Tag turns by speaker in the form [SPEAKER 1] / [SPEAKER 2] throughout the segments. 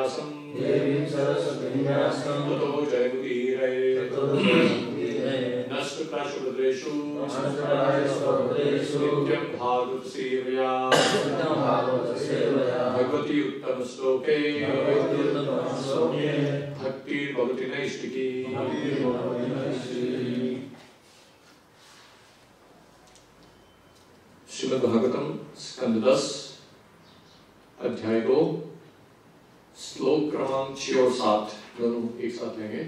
[SPEAKER 1] व्यासं ततो जयमुदीरये नष्टप्राशुभद्रेषु नित्यं भागवत सेवया भगवती उत्तम श्लोके भक्तिर्भवति नैष्टिकी। श्रीमद् भागवतम स्कंद 10 अध्याय 2 श्लोक क्रमांक 6 और 7 दोनों एक साथ लेंगे।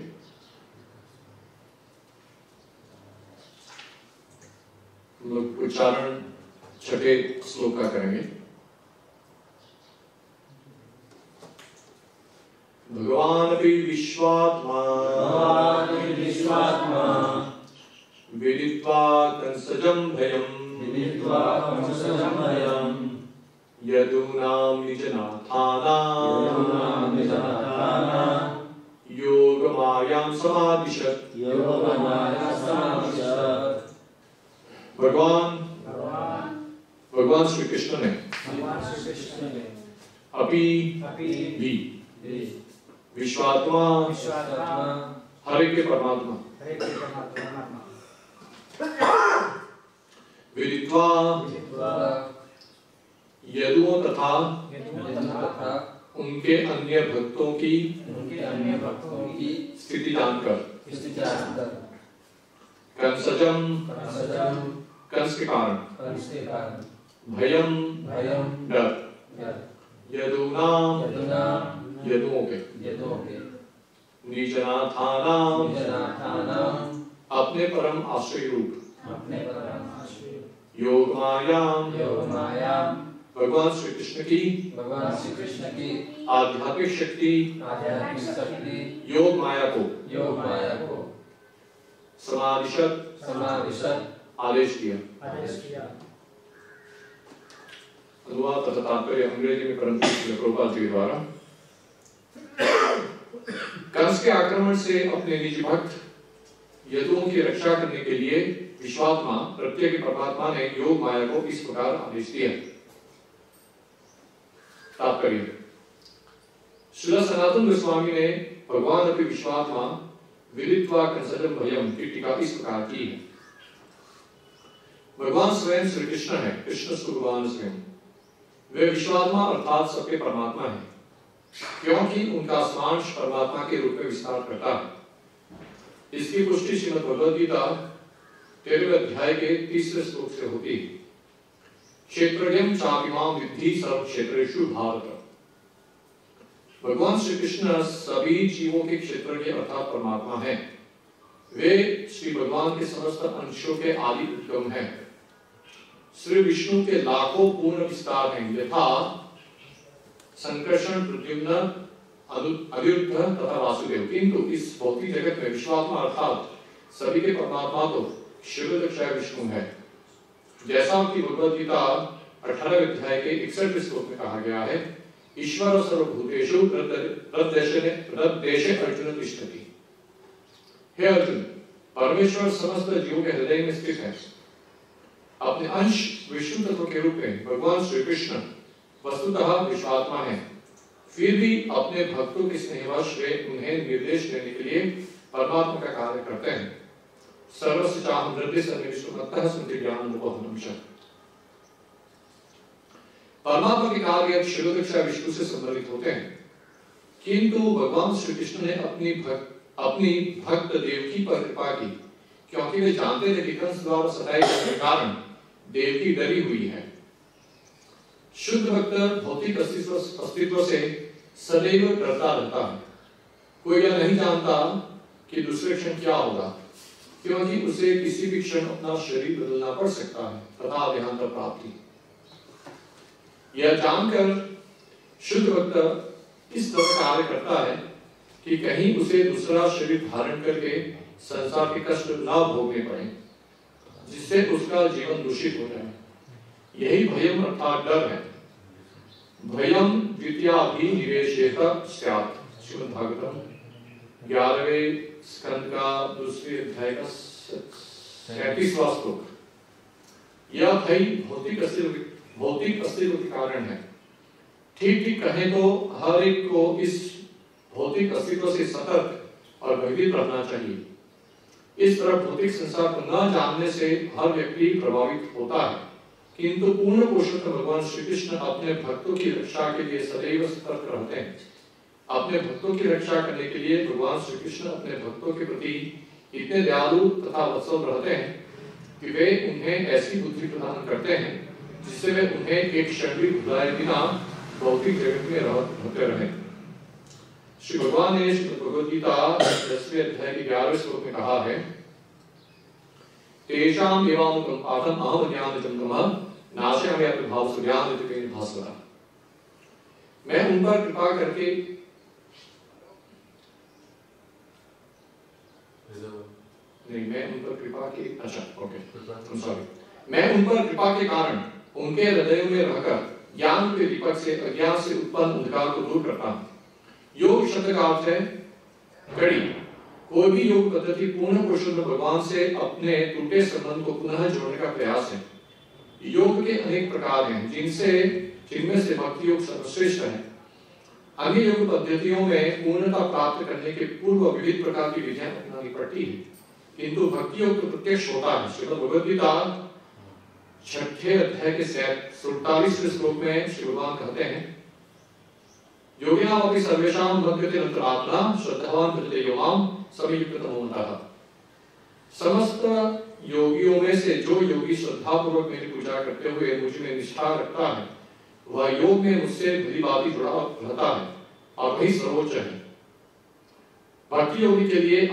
[SPEAKER 1] हम लोग उच्चारण छठे श्लोक का करेंगे। भगवान अपि विश्वात्मा विदित्वा कंसजं भयम् यदूनां निजनाथानां योगमायां समादिशत्। भगवान श्री कृष्ण ने अपि भी विश्वात्मा हर एक के परमात्मा विदित्वा यदुओं तथा उनके अन्य भक्तों की स्थिति जानकर कंसजम कंस के कारण भयम डर यदुनाम यदुओं के निजनाथानाम अपने परम आश्रय रूप योगमायाम भगवान श्री कृष्ण की आध्यात्मिक शक्ति योग माया को समादिशत आदेश किया। अनुवाद तथा तात्पर्य अंग्रेजी में परम पूज्य प्रभुपाद जी द्वारा। कंस के आक्रमण से अपने निजी भक्त यदुओं की रक्षा करने के लिए विश्वात्मा प्रत्येक परमात्मा ने योग माया को इस प्रकार आदेश दिया। तात्पर्य श्रील सनातन गोस्वामी ने भगवान अपि विश्वात्मा विदित्वा कंसजं भयम की टीका इस प्रकार की है। भगवान स्वयं श्री कृष्ण है, कृष्ण भगवान स्वयं वे विश्वात्मा अर्थात सबके परमात्मा है, क्योंकि उनका स्मांश परमात्मा के रूप में विस्तार करता है। इसकी पुष्टि श्रीमद् भगवद गीता 13वें अध्याय के 3 श्लोक से होती है। क्षेत्रज्ञं चापिमां विद्धि सर्व क्षेत्रेषु भारत। भगवान श्री कृष्ण सभी जीवों के क्षेत्रज्ञ अर्थात परमात्मा हैं। वे श्री भगवान के समस्त अंशों के आदि उद्गम हैं। श्री विष्णु के लाखों पूर्ण विस्तार हैं, यथा संकर्षण, प्रद्युम्न, अनिरुद्ध तथा वासुदेव। किंतु इस भौतिक जगत में विश्वात्मा अर्थात सभी के परमात्मा तो शिवदक्षाय विष्णु है। जैसा कि भगवद गीता 18वें अध्याय के 61वें श्लोक में कहा गया है, ईश्वर सर्वभूतेषु प्रदेशे अर्जुन तिष्ठति। हे अर्जुन, परमेश्वर समस्त जीवों के हृदय में स्थित है। अपने अंश विष्णु तत्व के रूप में भगवान श्री कृष्ण वस्तुतः विश्वात्मा है। फिर भी अपने भक्तों के स्नेहवश वे उन्हें निर्देश देने के लिए परमात्मा का कार्य करते हैं। सर्वस्य चाहं हृदय सन्निविष्टमतः सन्ति ज्ञानमुपहनं च। परमात्मा के कार्य शिवदक्षा विष्णु से संबंधित होते हैं, किंतु भगवान श्री कृष्ण ने अपनी भक्त देवकी पर कृपा की, क्योंकि वे जानते थे कि कंस द्वारा सताए जाने के कारण देवकी डरी हुई है। शुद्ध भक्त भौतिक अस्तित्व से सदैव डरता रहता है। कोई यह नहीं जानता कि दूसरे क्षण क्या होगा, क्योंकि उसे किसी भी क्षण अपना शरीर बदलना पड़ सकता है तथा देहांत प्राप्ति। यह जानकर शुद्ध भक्त इस तरह कार्य करता है कि कहीं उसे दूसरा शरीर धारण करके संसार के कष्ट न भोगने पड़े, जिससे उसका जीवन दूषित हो जाए। यही भयम अर्थात डर है। भयम द्वितीयाभिनिवेशेत स्यात्। श्रीमद् भागवतम 11वें स्कंद का 2वें अध्याय का 37वां श्लोक। यह भय भौतिक अस्तित्व के कारण है। ठीक ठीक कहें तो हर एक को इस भौतिक अस्तित्व से सतर्क और भयभीत रहना चाहिए। इस तरह भौतिक संसार को न जानने से हर व्यक्ति प्रभावित होता है, किंतु पूर्ण पुरुषोत्तम भगवान श्री कृष्ण अपने भक्तों की रक्षा के लिए सदैव सतर्क रहते हैं। अपने भक्तों की रक्षा करने के लिए भगवान श्री कृष्ण अपने भक्तों के प्रति इतने दयालु तथा वत्सल रहते हैं कि वे उन्हें ऐसी बुद्धि प्रदान करते हैं जिससे वे उन्हें एक क्षण भी भुलाए बिना भौतिक जगत में रहते रहे। श्री भगवान ने श्रीमद् भगवद गीता 10वें अध्याय के 11वें श्लोक में कहा है, तेषां एवामुकं पाठम् अहं ज्ञानचन्द्रमः नाशयामि अप्रभाव सूर्यादित्येन भास्वरः। मैं उन पर कृपा करके मैं उन पर कृपा के कारण उनके हृदयों में रहकर ज्ञान के दीपक से अज्ञान से उत्पन्न अंधकार को दूर करता हूं। योग शब्द का अर्थ है कड़ी। कोई भी योग पद्धति पूर्ण पुरुषोत्तम भगवान से अपने टूटे संबंध को पुनः जोड़ने का प्रयास है। योग के अनेक प्रकार हैं जिनमें से भक्ति योग सर्वश्रेष्ठ है। अन्य योग पद्धतियों में पूर्णता प्राप्त करने के पूर्व विविध प्रकार की विधियां अपनानी पड़ती है, किंतु भक्ति योग तो प्रत्यक्ष होता है। श्रीमद् भगवद गीता 6ठे अध्याय के 47वें श्लोक में श्री भगवान कहते हैं, योगिनाम अपि सर्वेषां भक्ति अंतरात्मा श्रद्धावान भजते यो मां समेयुक्ततमो मतः। समस्त योगियों में से जो योगी श्रद्धा पूर्वक मेरी पूजा करते हुए मुझ में निष्ठा रखता है, वह योग में मुझसे भलीभांति जुड़ा रहता है और वही सर्वोच्च है। भक्ति योगी के लिए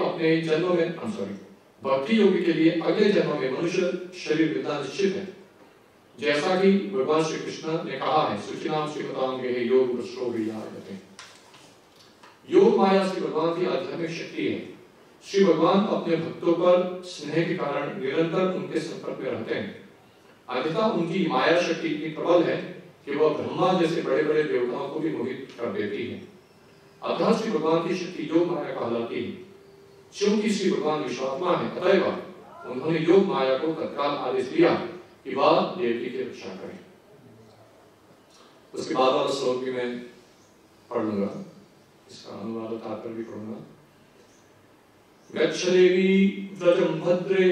[SPEAKER 1] अगले जन्म में मनुष्य शरीर मिलना निश्चित है, जैसा कि भगवान श्री कृष्ण ने कहा है, सुचिनाम श्रीमतांगे योग वृषो विहारते। योग माया श्री भगवान की आध्यात्मिक शक्ति है। श्री भगवान अपने भक्तों पर स्नेह के कारण निरंतर उनके संपर्क में रहते हैं। अन्यथा उनकी माया शक्ति इतनी प्रबल है कि वह ब्रह्मा जैसे बड़े बड़े देवताओं को भी मोहित कर देती है। अतः श्री भगवान की शक्ति योग माया कहलाती है। क्योंकि श्री भगवान विश्वात्मा है, अतएव उन्होंने योग माया को तत्काल आदेश दिया कि वह देवकी की रक्षा करें। उसके बाद वाला श्लोक भी मैं पढ़ लूंगा, इसका अनुवाद तात्पर्य भी पढ़ूंगा। गच्छदेवी व्रजं भद्रे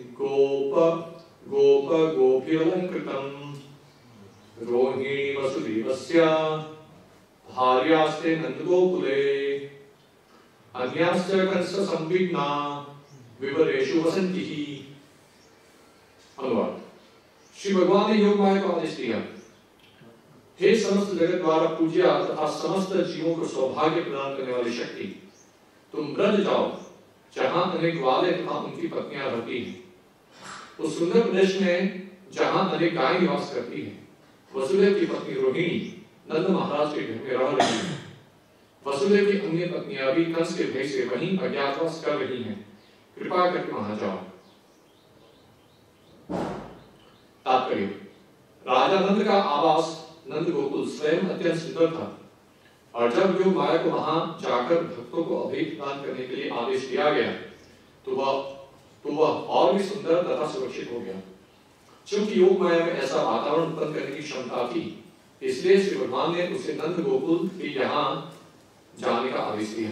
[SPEAKER 1] गोप गोपीरलंकृतं रोहिणी वसुदेवस्य भार्यास्ते नंदगोकुले अन्याश्च कंस संविघ्ना विवरेषु वसन्तिः। अनुवाद। श्री भगवान ने योग माया को आदेश दिया, हे समस्त जगत द्वारा पूज्य तथा समस्त जीवों को सौभाग्य प्रदान करने वाली शक्ति, तुम ब्रज जाओ जहां अनेक ग्वाले तथा उनकी पत्नियां रहती हैं। उस सुंदर प्रदेश में जहां अनेक गायें निवास करती हैं। वसुदेव की पत्नी रोहिणी नंद महाराज के घर में रह रही है। वसुदेव की अन्य पत्नियां भी कंस के भय से वहीं अज्ञातवास कर रही हैं। कृपा करके वहां जाओ। तात्पर्य। राजा नंद का आवास नंद गोकुल स्वयं अत्यंत सुंदर था, और जब योग माया को वहां जाकर भक्तों को अभय प्रदान करने के लिए आदेश दिया गया तो वह और भी सुंदर तथा सुरक्षित हो गया। क्योंकि योग माया में ऐसा वातावरण उत्पन्न करने की क्षमता थी, इसलिए श्री भगवान ने उसे नंद गोकुल के यहाँ जाने का आदेश दिया।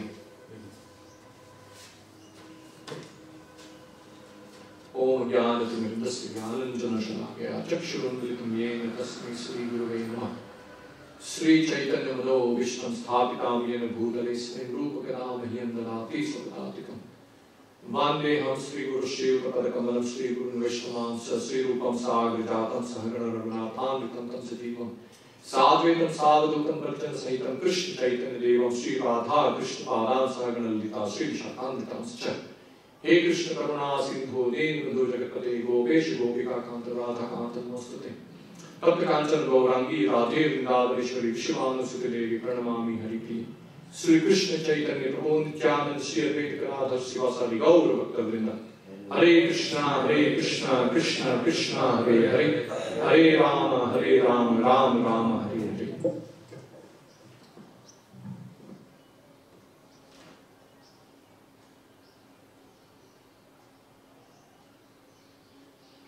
[SPEAKER 1] ओम ज्ञानतिमिरन्दस्य ज्ञानाञ्जनशलाकया चक्षुरुन्मिलितं येन तस्मै श्रीगुरवे नमः। श्री चैतन्य मनोभीष्टं स्थापितां येन भूतले स्वयं रूपकदा मह्यं ददाति स्वपदातिकम्। वन्देऽहं श्रीगुरुं श्रीयुतपदकमलं श्रीगुरुं वैष्णवांश्च श्रीरूपं साग्रजातं सहगण रघुनाथान्वितं तं सजीवं साद्वैतं सावधूतं प्रत्यञ्जनसहितं कृष्ण चैतन्य देवं श्री राधा कृष्ण पादां सहगण ललिता श्री विशाखान्वितांश्च। हे कृष्ण करुणा सिंधु दीनबन्धु जगत्पते गोपेश गोपिका कांत राधा कांत नमोस्तुते। तप्त कांचन गौरांगी राधे वृंदावनेश्वरी विश्वानुसुते देवी प्रणमामि हरिप्रिये। श्री कृष्ण चैतन्य प्रभु नित्यानंद श्री अद्वैत गदाधर शिवासादि गौर भक्तवृंद। हरे कृष्णा कृष्णा कृष्णा हरे हरे, हरे राम राम राम हरे हरे।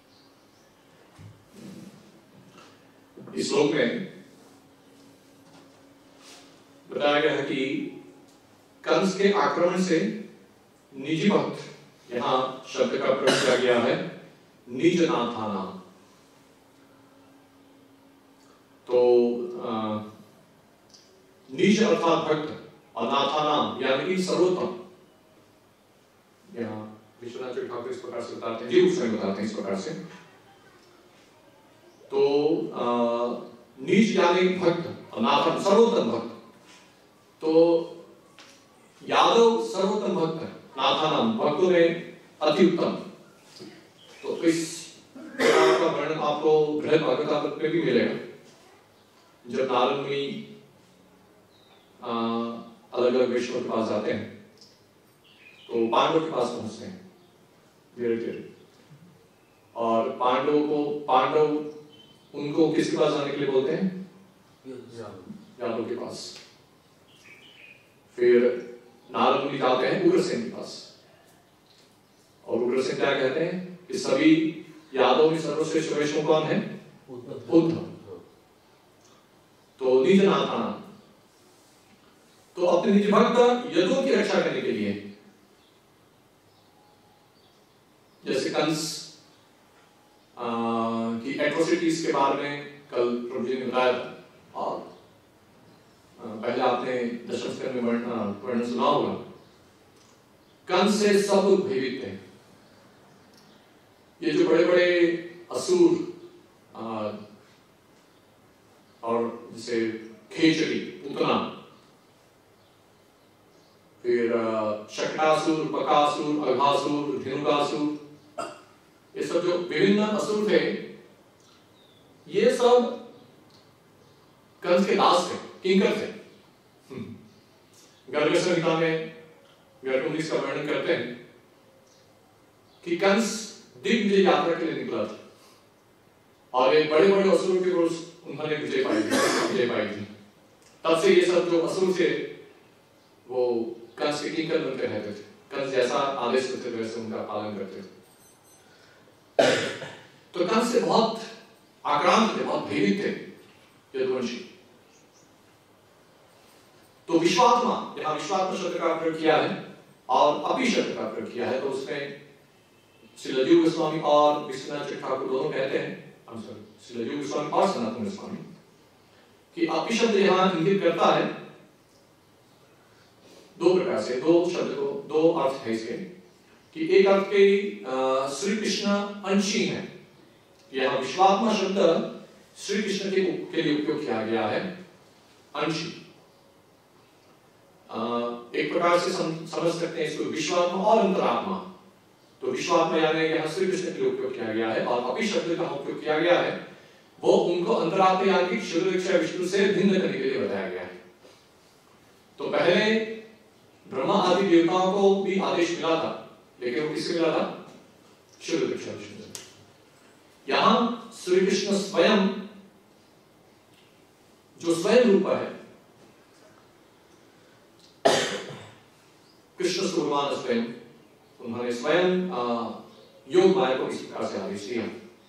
[SPEAKER 1] इस श्लोक में कंस के आक्रमण से निजी भक्त, यहां शब्द का प्रयोग किया गया है निज नाथाना। तो निज अर्थात भक्त और नाथानाम यानी कि सर्वोत्तम। यहाँ विश्वनाथ ठाकुर इस प्रकार से बताते हैं, जीव स्वयं बताते हैं इस प्रकार से। तो निज यानी भक्त और नाथन सर्वोत्तम भक्त। तो यादव सर्वोत्तम भक्त है, नाथानाम भक्तों में अति उत्तम। तो इस प्रकार का वर्णन आपको बृहद भागवतामृत में भी मिलेगा। जब नारद मुनि अलग अलग विषयों के पास जाते हैं तो पांडवों के पास पहुंचते हैं धीरे धीरे, और पांडव उनको किसके पास जाने के लिए बोलते हैं? यादव के पास। फिर नारद मुनि जाते हैं उग्रसेन के पास, और उग्रसेन क्या कहते हैं कि सभी यादव में सर्वश्रेष्ठ वैष्णव कौन है? उद्धव। तो निज नाथाना, तो अपने निज भक्त यदुओं की रक्षा करने के लिए, जैसे कंस की एट्रोसिटीज के बारे में कल प्रभु जी ने बताया था, और पहले आपने दशम स्कंद में वर्णन सुना होगा। कंस से सब भयभीत थे। ये जो बड़े बड़े असुर और जैसे खेचरी, पूतना, फिर शक्टासुर, बकासुर, अघासुर, धेनुकासुर, ये सब जो विभिन्न असुर थे, ये सब कंस के दास थे, किंकर थे। गर्ग संहिता में गर्ग 19 का वर्णन करते हैं कि कंस दिग्विजय यात्रा के लिए निकला था, और ये बड़े बड़े असुरों के विरुद्ध उन्होंने विजय पाई थी। तब से ये सब जो असुर थे वो कंस के किंकर बनते रहते थे। कंस जैसा आदेश करते थे वैसे उनका पालन करते थे। तो कंस से बहुत आक्रांत थे, बहुत भयभीत थे यदुवंशी। तो विश्वात्मा, यहां विश्वात्मा शब्द का प्रयोग किया है और अपि शब्द का प्रयोग किया है, तो उसमें श्री लजीव गोस्वामी और विश्वनाथ ठाकुर दोनों कहते हैं, श्री लजीव गोस्वामी और सनातन गोस्वामी, कि अपि शब्द यहां इंगित करता है दो प्रकार से, दो शब्द को, दो अर्थ है इसके, कि एक अर्थ के श्री कृष्ण अंशी है। यहां विश्वात्मा शब्द श्री कृष्ण के लिए उपयोग किया गया है, अंशी। एक प्रकार से समझ सकते हैं इसको विश्वात्मा और अंतरात्मा। तो विश्वात्मा यानी यहां श्री कृष्ण के लिए उपयोग किया गया है, और अपि शब्द का उपयोग किया गया है वो उनको अंतरात्मा यानी क्षुद्र विष्णु से भिन्न करने के लिए बताया गया है। तो पहले ब्रह्मा आदि देवताओं को भी आदेश मिला था, लेकिन वो किससे मिला था? क्षुद्र विष्णु से। यहां श्री कृष्ण स्वयं, जो स्वयं रूप है, कृष्ण भगवान स्वयं, उन्होंने स्वयं योग माया को इसी प्रकार से आदेश दिया।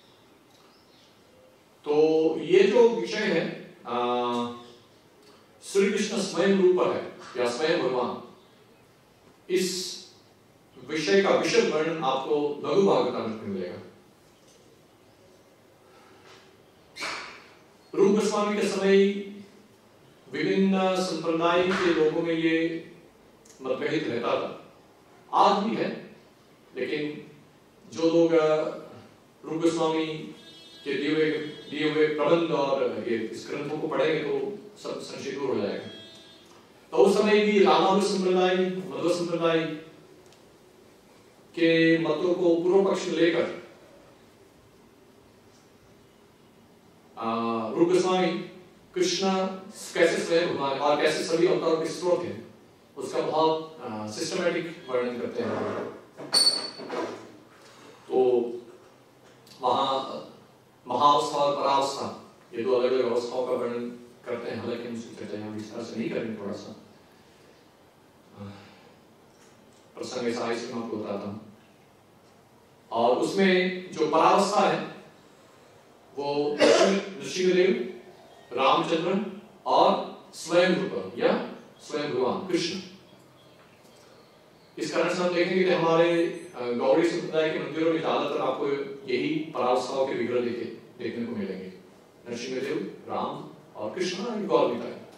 [SPEAKER 1] तो ये जो विषय है श्री कृष्ण स्वयं रूप है या स्वयं भगवान, इस विषय का विशद वर्णन आपको लघु भागवतामृत में मिलेगा। रूप गोस्वामी के समय विभिन्न संप्रदाय के लोगों में ये मतभेद रहता था, आज भी है, लेकिन जो लोग रूप गोस्वामी के दिए हुए प्रबंध और ये इस ग्रंथों को पढ़ेंगे तो सब संशय दूर हो जाएगा। तो उस समय भी रामानुज संप्रदाय, मध्व संप्रदाय के मतों को पूर्व पक्ष में लेकर रूप गोस्वामी कृष्ण कैसे स्वयं भगवान और कैसे सभी अवतारों के स्रोत हैं, उसका बहुत सिस्टमैटिक वर्णन करते हैं। तो वहां महाअवस्था और परावस्था, ये दो अलग अलग अवस्थाओं का वर्णन करते हैं, हालांकि हम उसकी चर्चा यहाँ विस्तार से नहीं करेंगे। थोड़ा सा प्रसंग ऐसा है, मैं आपको बताता हूँ। और उसमें जो परावस्था है वो नृसिंहदेव, रामचंद्र और स्वयं रूप या स्वयं भगवान कृष्ण, इस कारण से हम देखेंगे कि हमारे गौड़ी संप्रदाय के मंदिरों में ज्यादातर आपको यही परावस्थाओं के विग्रह देखने को मिलेंगे। नरसिंहदेव, राम और कृष्ण गौर पिता है।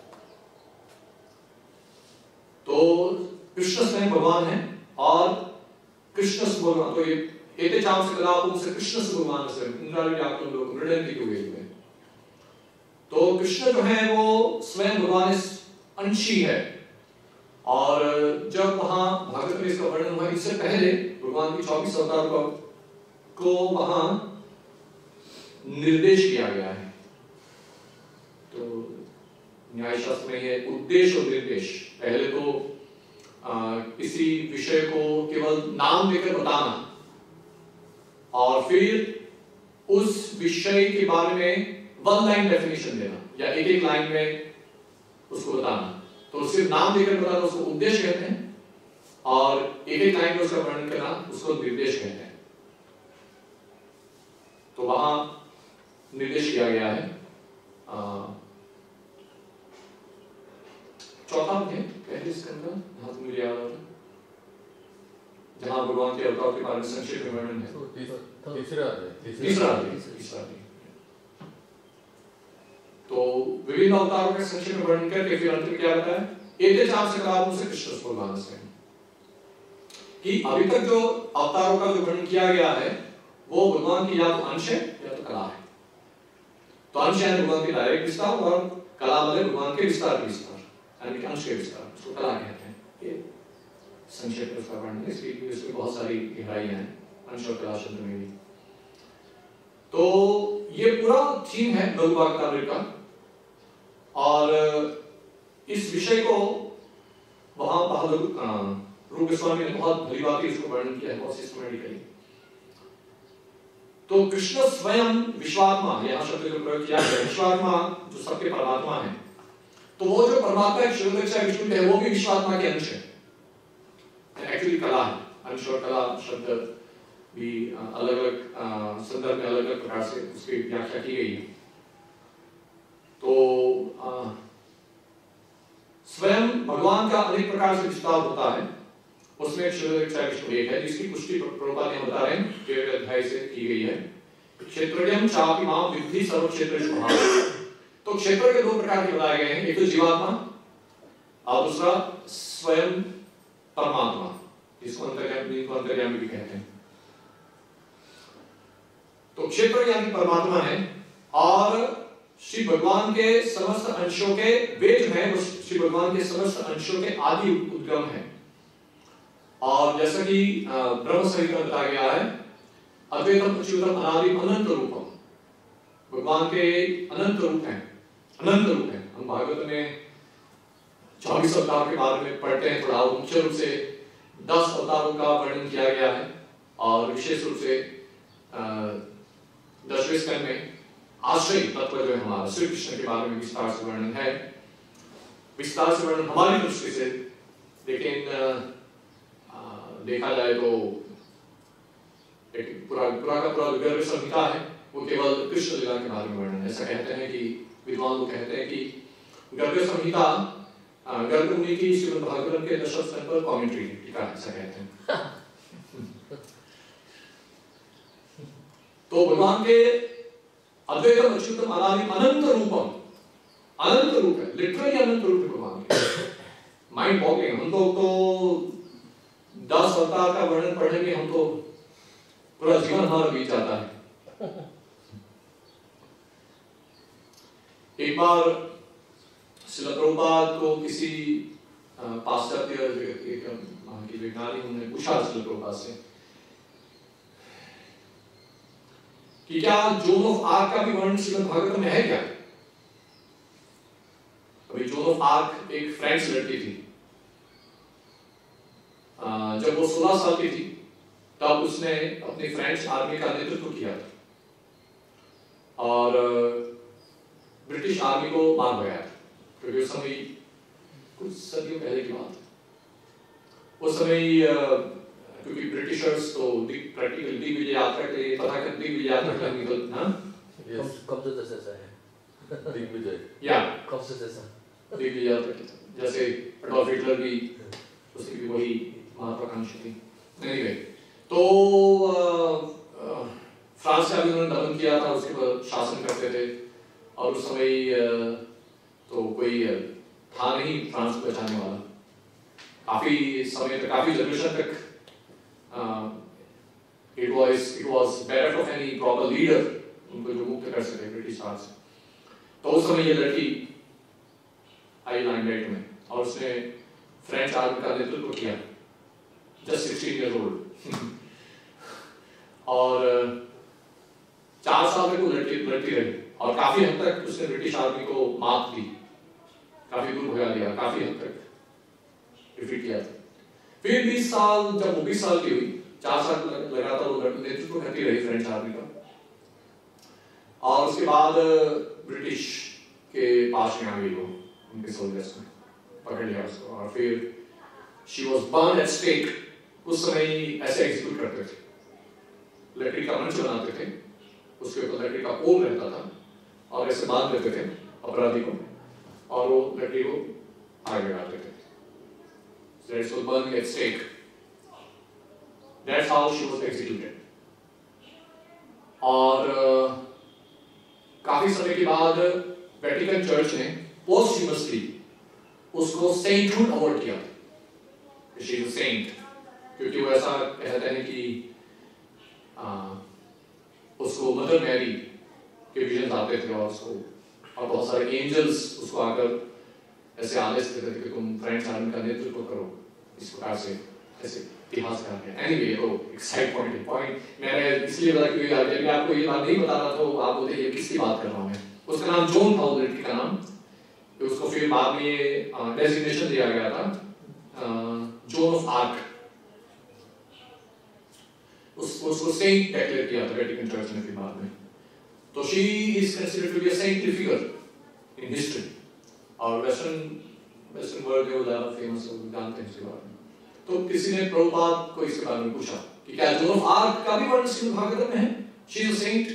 [SPEAKER 1] तो कृष्ण स्वयं भगवान है और कृष्ण से भगवान, तो ये एते चाम से कलापों से कृष्ण से भगवान से इंद्राली आपको लोग मृदन की हुए हैं। तो कृष्ण जो है वो स्वयं भगवान अंशी है। और जब वहां भागवत में इसका वर्णन हुआ, इससे पहले भगवान की 24 अवतारों को वहां निर्देश किया गया है। तो न्याय शास्त्र में है उद्देश्य और निर्देश। पहले तो किसी विषय को केवल नाम देकर बताना और फिर उस विषय के बारे में 1 लाइन डेफिनेशन देना या एक लाइन में उसको बताना। तो सिर्फ नाम देकर बताना उसको उद्देश्य कहते हैं और एक लाइन में उसका वर्णन करना उसको निर्देश कहते हैं। तो वहां निर्देश किया गया है। चौथा अध्याय पहले स्कंद का मुझे याद आ रहा है, जहां भगवान के अवतार के बारे में संक्षेप में वर्णन है। तीसरा अध्याय। तो विभिन्न अवतारों के संक्षेप में वर्णन करके फिर अंत में क्या बताया, एते चाम से कलापों से कृष्ण भगवान से, कि अभी तक जो अवतारों का जो वर्णन किया गया है वो भगवान की या तो अंश है या तो कला है। तो अंश है भगवान के डायरेक्ट विस्तार और कला मतलब भगवान के विस्तार के विस्तार, यानी अंश के विस्तार, उसको कला कहते हैं। ये संक्षेप में उसका वर्णन है, इसमें बहुत सारी गहराइयां हैं अंश और कला शब्द में भी। तो ये पूरा थीम है लघु भागवतामृत का। और इस विषय को वहां रूप गोस्वामी ने बहुत भली बात इसको वर्णन किया है, बहुत सिस्टमैटिकली। तो कृष्ण स्वयं विश्वात्मा, यहां शब्द का प्रयोग किया है, विश्वात्मा जो सबके परमात्मा है। तो वो जो परमात्मा है शिवदक्षा विष्णु है, वो भी विश्वात्मा के अंश है, एक्चुअली कला है। अंश और कला शब्द भी अलग अलग संदर्भ में अलग अलग प्रकार से उसकी व्याख्या की गई है। तो स्वयं भगवान का अनेक प्रकार से विस्तार होता है। उसमें शिवदक्षा विष्णु एक है जिसकी पुष्टि प्रभुपाद ने बता रहे हैं 13वें अध्याय से की गई है। क्षेत्रज्ञं चापि मां विद्धि सर्व क्षेत्रेषु महान्। तो क्षेत्र के 2 प्रकार के बताए गए हैं, एक तो जीवात्मा और दूसरा स्वयं परमात्मा, जिसको अंतर्यामी भी कहते हैं। तो क्षेत्र यानी परमात्मा है और श्री भगवान के समस्त अंशों के वे जो है वो श्री भगवान के समस्त अंशों के आदि उद्गम है। और जैसा कि ब्रह्म संहिता में बताया गया है, अद्वैतम अच्युतम अनादि अनंत रूपम, भगवान के अनंत रूप हैं, अनंत रूप हैं। हम भागवत में 24 अवतार के बारे में पढ़ते हैं, थोड़ा मुख्य रूप से 10 अवतारों का वर्णन किया गया है और विशेष रूप से 10वें स्कंद में आश्रय तत्व जो है हमारा श्री कृष्ण के बारे में विस्तार से वर्णन है। विस्तार से वर्णन हमारी दृष्टि से, लेकिन देखा जाए तो एक पूरा का पूरा गर्भ संहिता है वो केवल कृष्ण लीला के बारे में वर्णन है। ऐसा कहते हैं कि विद्वान लोग कहते हैं कि गर्भ संहिता गर्ग मुनि की श्रीमद् भागवतम के 10वें स्कंद पर कमेंट्री टीका, ऐसा कहते हैं। तो भगवान के अद्वैतम अच्युतम अनादि अनंत रूपम, अनंत रूप है, लिटरली अनंत रूप है भगवान के। Mind boggling. हम तो 10 अवतार का वर्णन पढ़ने में हम तो पूरा जीवन हमारा बीत जाता है। एक बार श्रील प्रभुपाद को किसी पाश्चात्य की वैज्ञानिक उन्होंने पूछा श्रील प्रभुपाद से कि क्या जोन ऑफ आर्क का भी वर्णन श्रीमद् भागवत में है क्या? अभी जोन ऑफ आर्क एक फ्रेंच लड़की थी। जब वो 16 साल की थी तब उसने अपनी फ्रेंच आर्मी का नेतृत्व किया था और ब्रिटिश आर्मी को मार भगाया था, क्योंकि उस समय कुछ सदियों पहले की बात है। उस समय क्योंकि ब्रिटिशर्स तो प्रैक्टिकल दिग्विजय यात्रा के लिए तथाकथित दिग्विजय यात्रा के लिए निकल, हाँ
[SPEAKER 2] कब से जैसा है
[SPEAKER 1] दिग्विजय या
[SPEAKER 2] कब से जैसा
[SPEAKER 1] दिग्विजय यात्रा, जैसे एडोल्फ हिटलर भी उसकी भी वही महत्वाकांक्षी थी। एनीवे, तो फ्रांस का भी उन्होंने दमन किया था, उसके पर शासन करते थे, और उस समय तो कोई था नहीं फ्रांस को बचाने वाला। काफी समय तक, काफी जनरेशन तक it was bereft of any proper leader उनको जो मुक्त कर सके ब्रिटिश राज से। तो उस समय ये लड़की आई लाइमलाइट में, और उसने फ्रेंच आर्मी का नेतृत्व किया, जस्ट 16 years old। और 4 साल तक वो लड़ती रही, और काफी हद तक उसने ब्रिटिश आर्मी को मात दी, काफी दूर भगा दिया, काफी हद तक डिफीट किया था। फिर 20 साल, जब वो 20 साल की हुई, 4 साल लगातार वो नेतृत्व करती रही फ्रेंच आर्मी का, और उसके बाद ब्रिटिश के पास में आ गई वो, उनके सोल्जर्स ने पकड़ लिया उसको, और फिर she was burn at stake. उस समय ऐसे एग्जीक्यूट करते थे, लकड़ी का मंच बनाते थे, उसके ऊपर लकड़ी का पोल रहता था, और ऐसे बांध देते थे अपराधी को, और वो लकड़ी को आग लगाते थे। So it was burning at stake. That's how she was executed. और काफी समय के बाद वेटिकन चर्च ने पोस्टह्यूमसली उसको सेंटहुड अवार्ड किया, शी इज अ सेंट, क्योंकि वो ऐसा कहते हैं कि उसको मदर मैरी के विजन आते थे, और उसको और बहुत सारे एंजल्स उसको आकर ऐसे आदेश देते थे कि तुम फ्रेंच आर्मी का नेतृत्व करो, इस प्रकार से ऐसे इतिहास का है। एनीवे, तो एक साइड पॉइंट मैंने इसलिए बताया क्योंकि अगर आपको ये बात नहीं बता रहा तो आप बोलते ये किसकी बात कर रहा हूँ मैं। उसका नाम जॉन था, उस लड़की का नाम, तो उसको फिर बाद में ये डेजिग्नेशन दिया गया था जॉन ऑफ आर्क, उसको सेंट डिक्लेयर किया था वेटिकन चर्च ने फिर बाद में। तो she is considered to be a saintly figure in history, और वेस्टर्न वर्ल्ड में वो ज्यादा फेमस है, जानते हैं इसके बारे में। तो किसी ने प्रभुपाद को इसके बारे में पूछा कि क्या जॉन ऑफ आर्क का भी वर्णन श्रीमद् भागवत में है, she is a saint.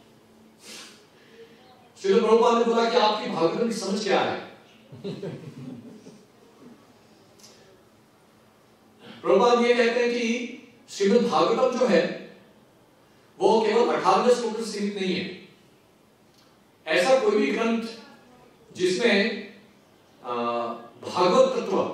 [SPEAKER 1] Srila Prabhupada ने बोला कि आपकी भागवत की समझ क्या है? प्रभुपाद ये कहते हैं कि श्रीमद् भागवतम जो है वो केवल 18 श्लोक से सीमित नहीं है। ऐसा कोई भी ग्रंथ जिसमें भागवत तत्व,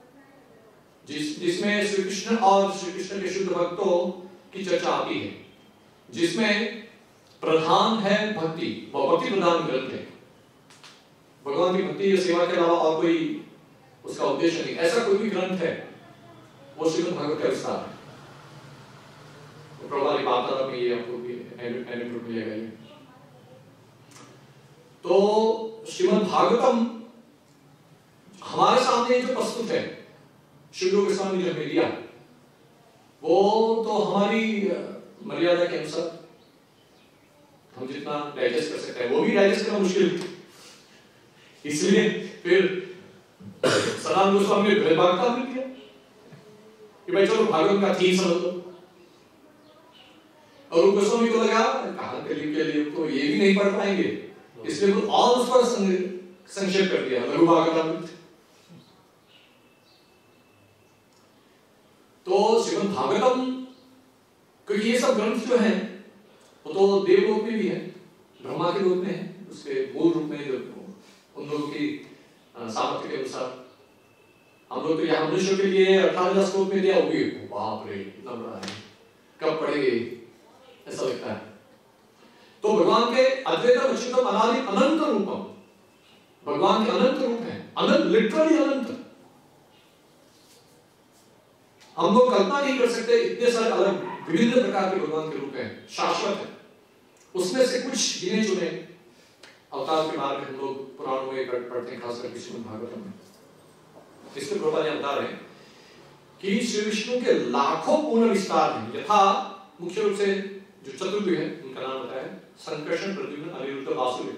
[SPEAKER 1] जिसमें श्री कृष्ण और श्री कृष्ण के शुद्ध भक्तों की चर्चा आती है, जिसमें प्रधान है भक्ति, वो भक्ति प्रधान ग्रंथ है, भगवान की भक्ति या सेवा के अलावा और कोई उसका उद्देश्य नहीं, ऐसा कोई भी ग्रंथ है वो श्रीमद् भागवत का विस्तार है। तो प्रभुपाद वार्तालाप में ये आपको एनेक्डोट मिलेगा ये। तो श्रीमद् भागवतम हमारे सामने जो प्रस्तुत है, शिव गोस्वामी ने जो हमें दिया, वो तो हमारी मर्यादा के अनुसार हम जितना डाइजेस्ट कर सकते हैं वो भी डाइजेस्ट करना मुश्किल है। इसलिए फिर सनातन गोस्वामी ने भेदभाव कर दिया कि भाई चलो भागवत का थीम समझ लो, और उन गोस्वामी को लगा कहां के लिए तो ये भी नहीं पढ़ पाएंगे, इसलिए वो और उसका संक्षेप कर दिया लघु भागवत। तो श्रीमद् भागवतम, क्योंकि ये सब ग्रंथ जो हैं वो तो देवलोक में भी है, ब्रह्मा के रूप में है, उसके मूल रूप में जो उन लोगों की सामर्थ्य के अनुसार। हम लोग तो यहाँ मनुष्य के लिए 18 श्लोक में दिया, वो भी बाप रे इतना बड़ा है, कब पढ़ेंगे ऐसा लगता है। तो भगवान के अद्वैतम अच्युतम अनादि अनंत रूपम, भगवान के अनंत रूप है, अनंत लिटरली अनंत। हम लोग कल्पना नहीं कर सकते इतने सारे अलग विभिन्न प्रकार के भगवान के रूप हैं, शाश्वत है। उसमें से कुछ गिने चुने अवतार के बारे में हम लोग पुराणों में पढ़ते हैं, खासकर श्रीमद् भागवतम में। इसमें प्रभुपाद ये बता रहे हैं कि श्री विष्णु के लाखों पूर्ण विस्तार हैं, यथा मुख्य रूप से जो चतुर्भुज है उनका नाम बताया संकर्षण, प्रद्युम्न, अनिरुद्ध, वासुदेव।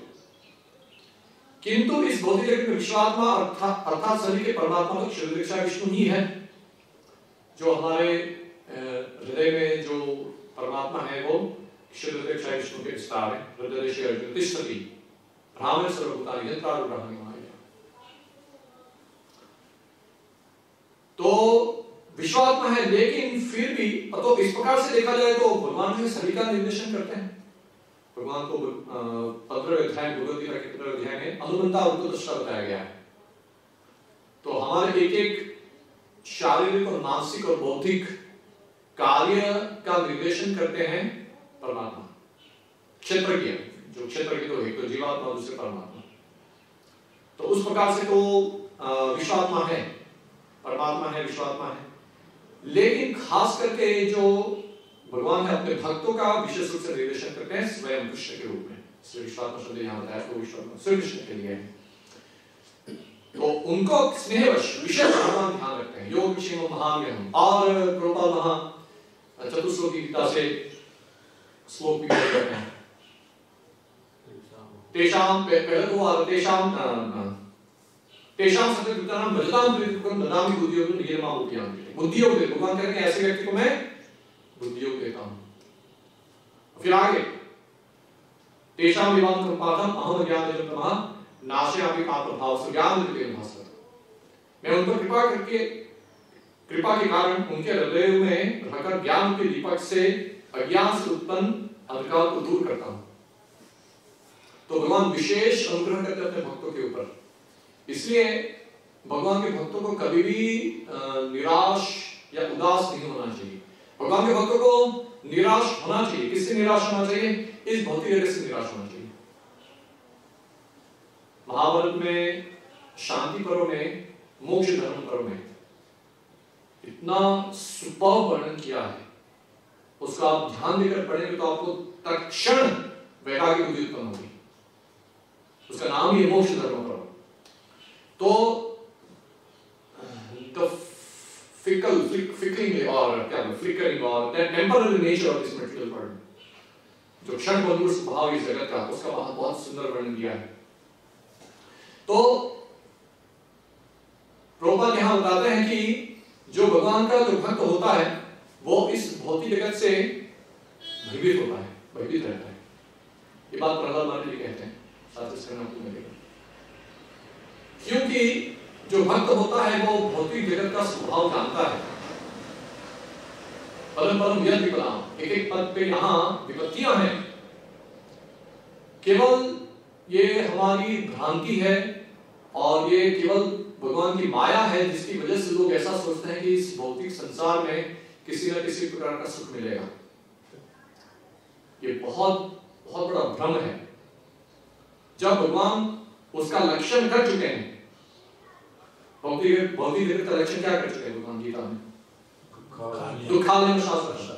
[SPEAKER 1] किंतु इस भौतिक जगत में विश्वात्मा अर्थात सभी के परमात्मा क्षुद्र विष्णु ही है। जो हमारे हृदय में जो परमात्मा है वो क्षुद्र विष्णु के विस्तार है। हृदय से अर्जुन तिष्ठति ब्राह्मण सर्वभूतानि यत्रारु ब्रह्मणि माया। तो विश्वात्मा है, लेकिन फिर भी तो इस प्रकार से देखा जाए तो भगवान जो सभी का निर्देशन करते हैं। भगवान को 15वें अध्याय भगवद गीता के 15वें अध्याय में अनुबंधा और उत्तरदृष्टा बताया गया है। तो हमारे एक एक शारीरिक और मानसिक और बौद्धिक कार्य का निर्देशन करते हैं परमात्मा, क्षेत्रज्ञ, जो क्षेत्रज्ञ तो एक तो जीवात्मा, दूसरे परमात्मा। तो उस प्रकार से तो विश्वात्मा है, परमात्मा है, विश्वात्मा है। लेकिन खास करके जो भगवान है अपने भक्तों का विशेष रूप से निर्देशन करते हैं स्वयं कृष्ण के रूप में। श्री विश्वात्मा शब्द यहाँ बताया तो विश्वात्मा श्री कृष्ण के लिए है। तो उनको स्नेहवश विशेष भगवान ध्यान रखते हैं। योग विषय महान और प्रभुपाद वहां चतुश्लोकी गीता से श्लोक भी करते हैं। तेषाम पहले तो आ तेषाम सत्यकृतानां भजतां त्रिविक्रम ददामि बुद्धियोगं नियमां उपयामि। बुद्धियोग दे, भगवान कहते हैं ऐसे व्यक्ति को मैं बुद्धियोग देता हूं। फिर आगे तेषां विवादं कृपार्थम अहम ज्ञानजं तमः नाशयामि पापभाव से ज्ञानदीपेन भास्कर। मैं उन पर कृपा करके, कृपा के कारण उनके हृदय में रहकर ज्ञान के दीपक से अज्ञान से उत्पन्न अंधकार को दूर करता हूं। तो भगवान विशेष अनुग्रह करते हैं अपने भक्तों के ऊपर। इसलिए भगवान के भक्तों को कभी भी निराश या उदास नहीं होना चाहिए। भगवान के भक्तों को निराश होना चाहिए। किससे निराश होना चाहिए? इस भौतिक जगत से निराश होना चाहिए। महाभारत में शांति पर्व में, मोक्ष धर्म पर्व में इतना सुपर वर्णन किया है, उसका आप ध्यान देकर पढ़ेंगे तो आपको तत्क्षण वैराग्य बुद्धि उत्पन्न होगी। उसका नाम ही मोक्ष धर्म पर्व। तो the flickering or flickering or the temporary nature of this material world, जो क्षण बंधुर स्वभाव इस जगत का, उसका बहुत सुंदर वर्णन किया है। तो प्रभुपाद यहाँ बताते हैं कि जो भगवान का जो भक्त होता है वो इस भौतिक जगत से भयभीत होता है, भयभीत रहता है। ये बात प्रहलाद महाराज जी कहते हैं शास्त्र में मिलेगा। क्योंकि जो भक्त होता है वो भौतिक जगत का स्वभाव जानता है। परम परम यद विपदाम, एक एक पद पे यहाँ विपत्तियां हैं। केवल ये हमारी भ्रांति है और ये केवल भगवान की माया है जिसकी वजह से लोग ऐसा सोचते हैं कि इस भौतिक संसार में किसी न किसी प्रकार का सुख मिलेगा। ये बहुत बहुत बड़ा भ्रम है। जब भगवान उसका लक्षण कर चुके हैं, भौतिक जगत का लक्षण क्या कर चुके हैं भगवान गीता में? दुखालय शास्त्र।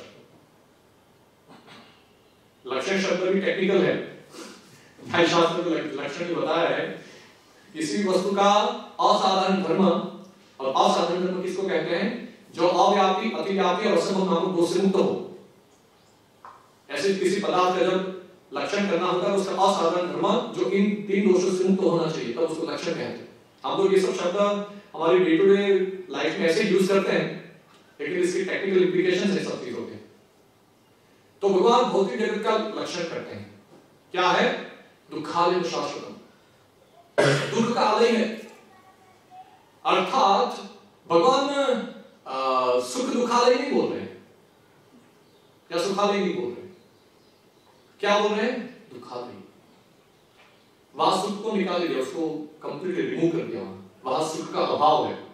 [SPEAKER 1] लक्षण शब्द भी टेक्निकल है, न्याय शास्त्र में लक्षण भी बताया है। किसी वस्तु का असाधारण धर्म, और असाधारण धर्म किसको कहते हैं? जो अव्यापी, अतिव्यापी और असंभव नामक दोष से मुक्त हो। ऐसे किसी पदार्थ का जब लक्षण करना होता है उसका असाधारण धर्म जो इन तीन दोषों से मुक्त होना चाहिए, तब उसको लक्षण कहते हैं। हम लोग ये सब शब्द हमारी डे टू डे लाइफ में ऐसे यूज करते हैं, लेकिन इसकी टेक्निकल इंप्लीकेशंस है सब चीजों के। तो भगवान भौतिक जगत का लक्षण करते हैं। क्या है? दुखालय शाश्वतम, दुख का आलय है। अर्थात भगवान सुख दुखालय नहीं बोल रहे, या सुखालय नहीं बोल रहे, क्या बोल रहे हैं? दुखालय। वहां सुख को निकाल दिया, उसको कंप्लीटली रिमूव कर दिया, वहां सुख का अभाव है,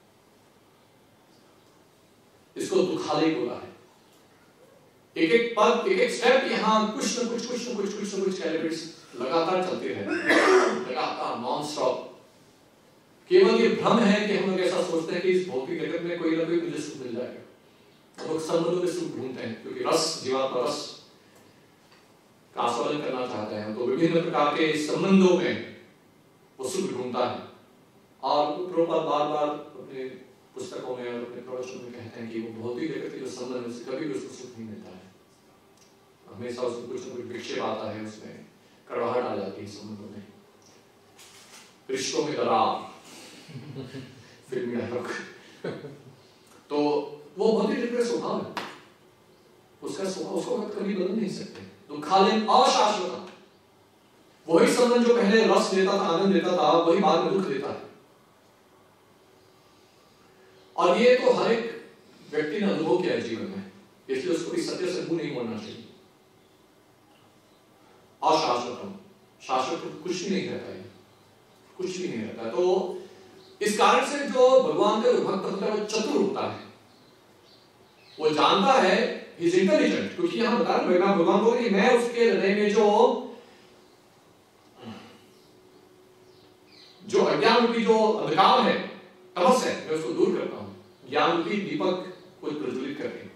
[SPEAKER 1] इसको दुखालय बोला है। एक एक पद, एक एक स्टेप यहाँ कुछ न कुछ कैलिब्रेट्स लगातार चलते हैं, लगातार नॉन स्टॉप। केवल ये भ्रम है कि हम लोग ऐसा सोचते हैं कि इस भौतिक जगत में कोई ना कोई मुझे सुख मिल जाएगा। हम लोग संबंधों में सुख ढूंढते हैं क्योंकि रस, जीवात्मा रस का आस्वादन करना चाहते हैं, तो विभिन्न प्रकार के संबंधों में वो सुख ढूंढता है। और प्रभुपाद बार बार अपने पुस्तकों में और अपने प्रवचनों में कहते हैं कि वो भौतिक जगत के जो संबंध है उससे कभी भी उसको सुख नहीं मिलता है। हमेशा उसमें कुछ न कुछ विक्षेप आता है, उसमें कड़वाहट आ जाती है संबंधों में, रिश्तों में दरार, फिल्मी डायलॉग। तो वो भौतिक जगत का स्वभाव है, उसका स्वभाव उसको कभी बदल नहीं सकते। दुखालय अशाश्वत, वही संबंध जो पहले रस देता था, आनंद देता था, वही बाद में दुख देता है। और ये तो हर एक व्यक्ति ने अनुभव किया है जीवन में, इसलिए उसको इस सत्य से मुंह नहीं मोड़ना चाहिए। अशाश्वतम, शाश्वत कुछ भी नहीं रहता है, कुछ भी नहीं रहता। तो इस कारण से जो भगवान का भक्त होता है वो चतुर होता है, वो जानता है, ही इज इंटेलिजेंट, क्योंकि यहां बता रहा है भगवान बोल रहे मैं उसके हृदय में जो अज्ञान की जो अंधकार है, तमस है, मैं उसको दूर करता हूं, ज्ञान की दीपक को प्रज्वलित करके।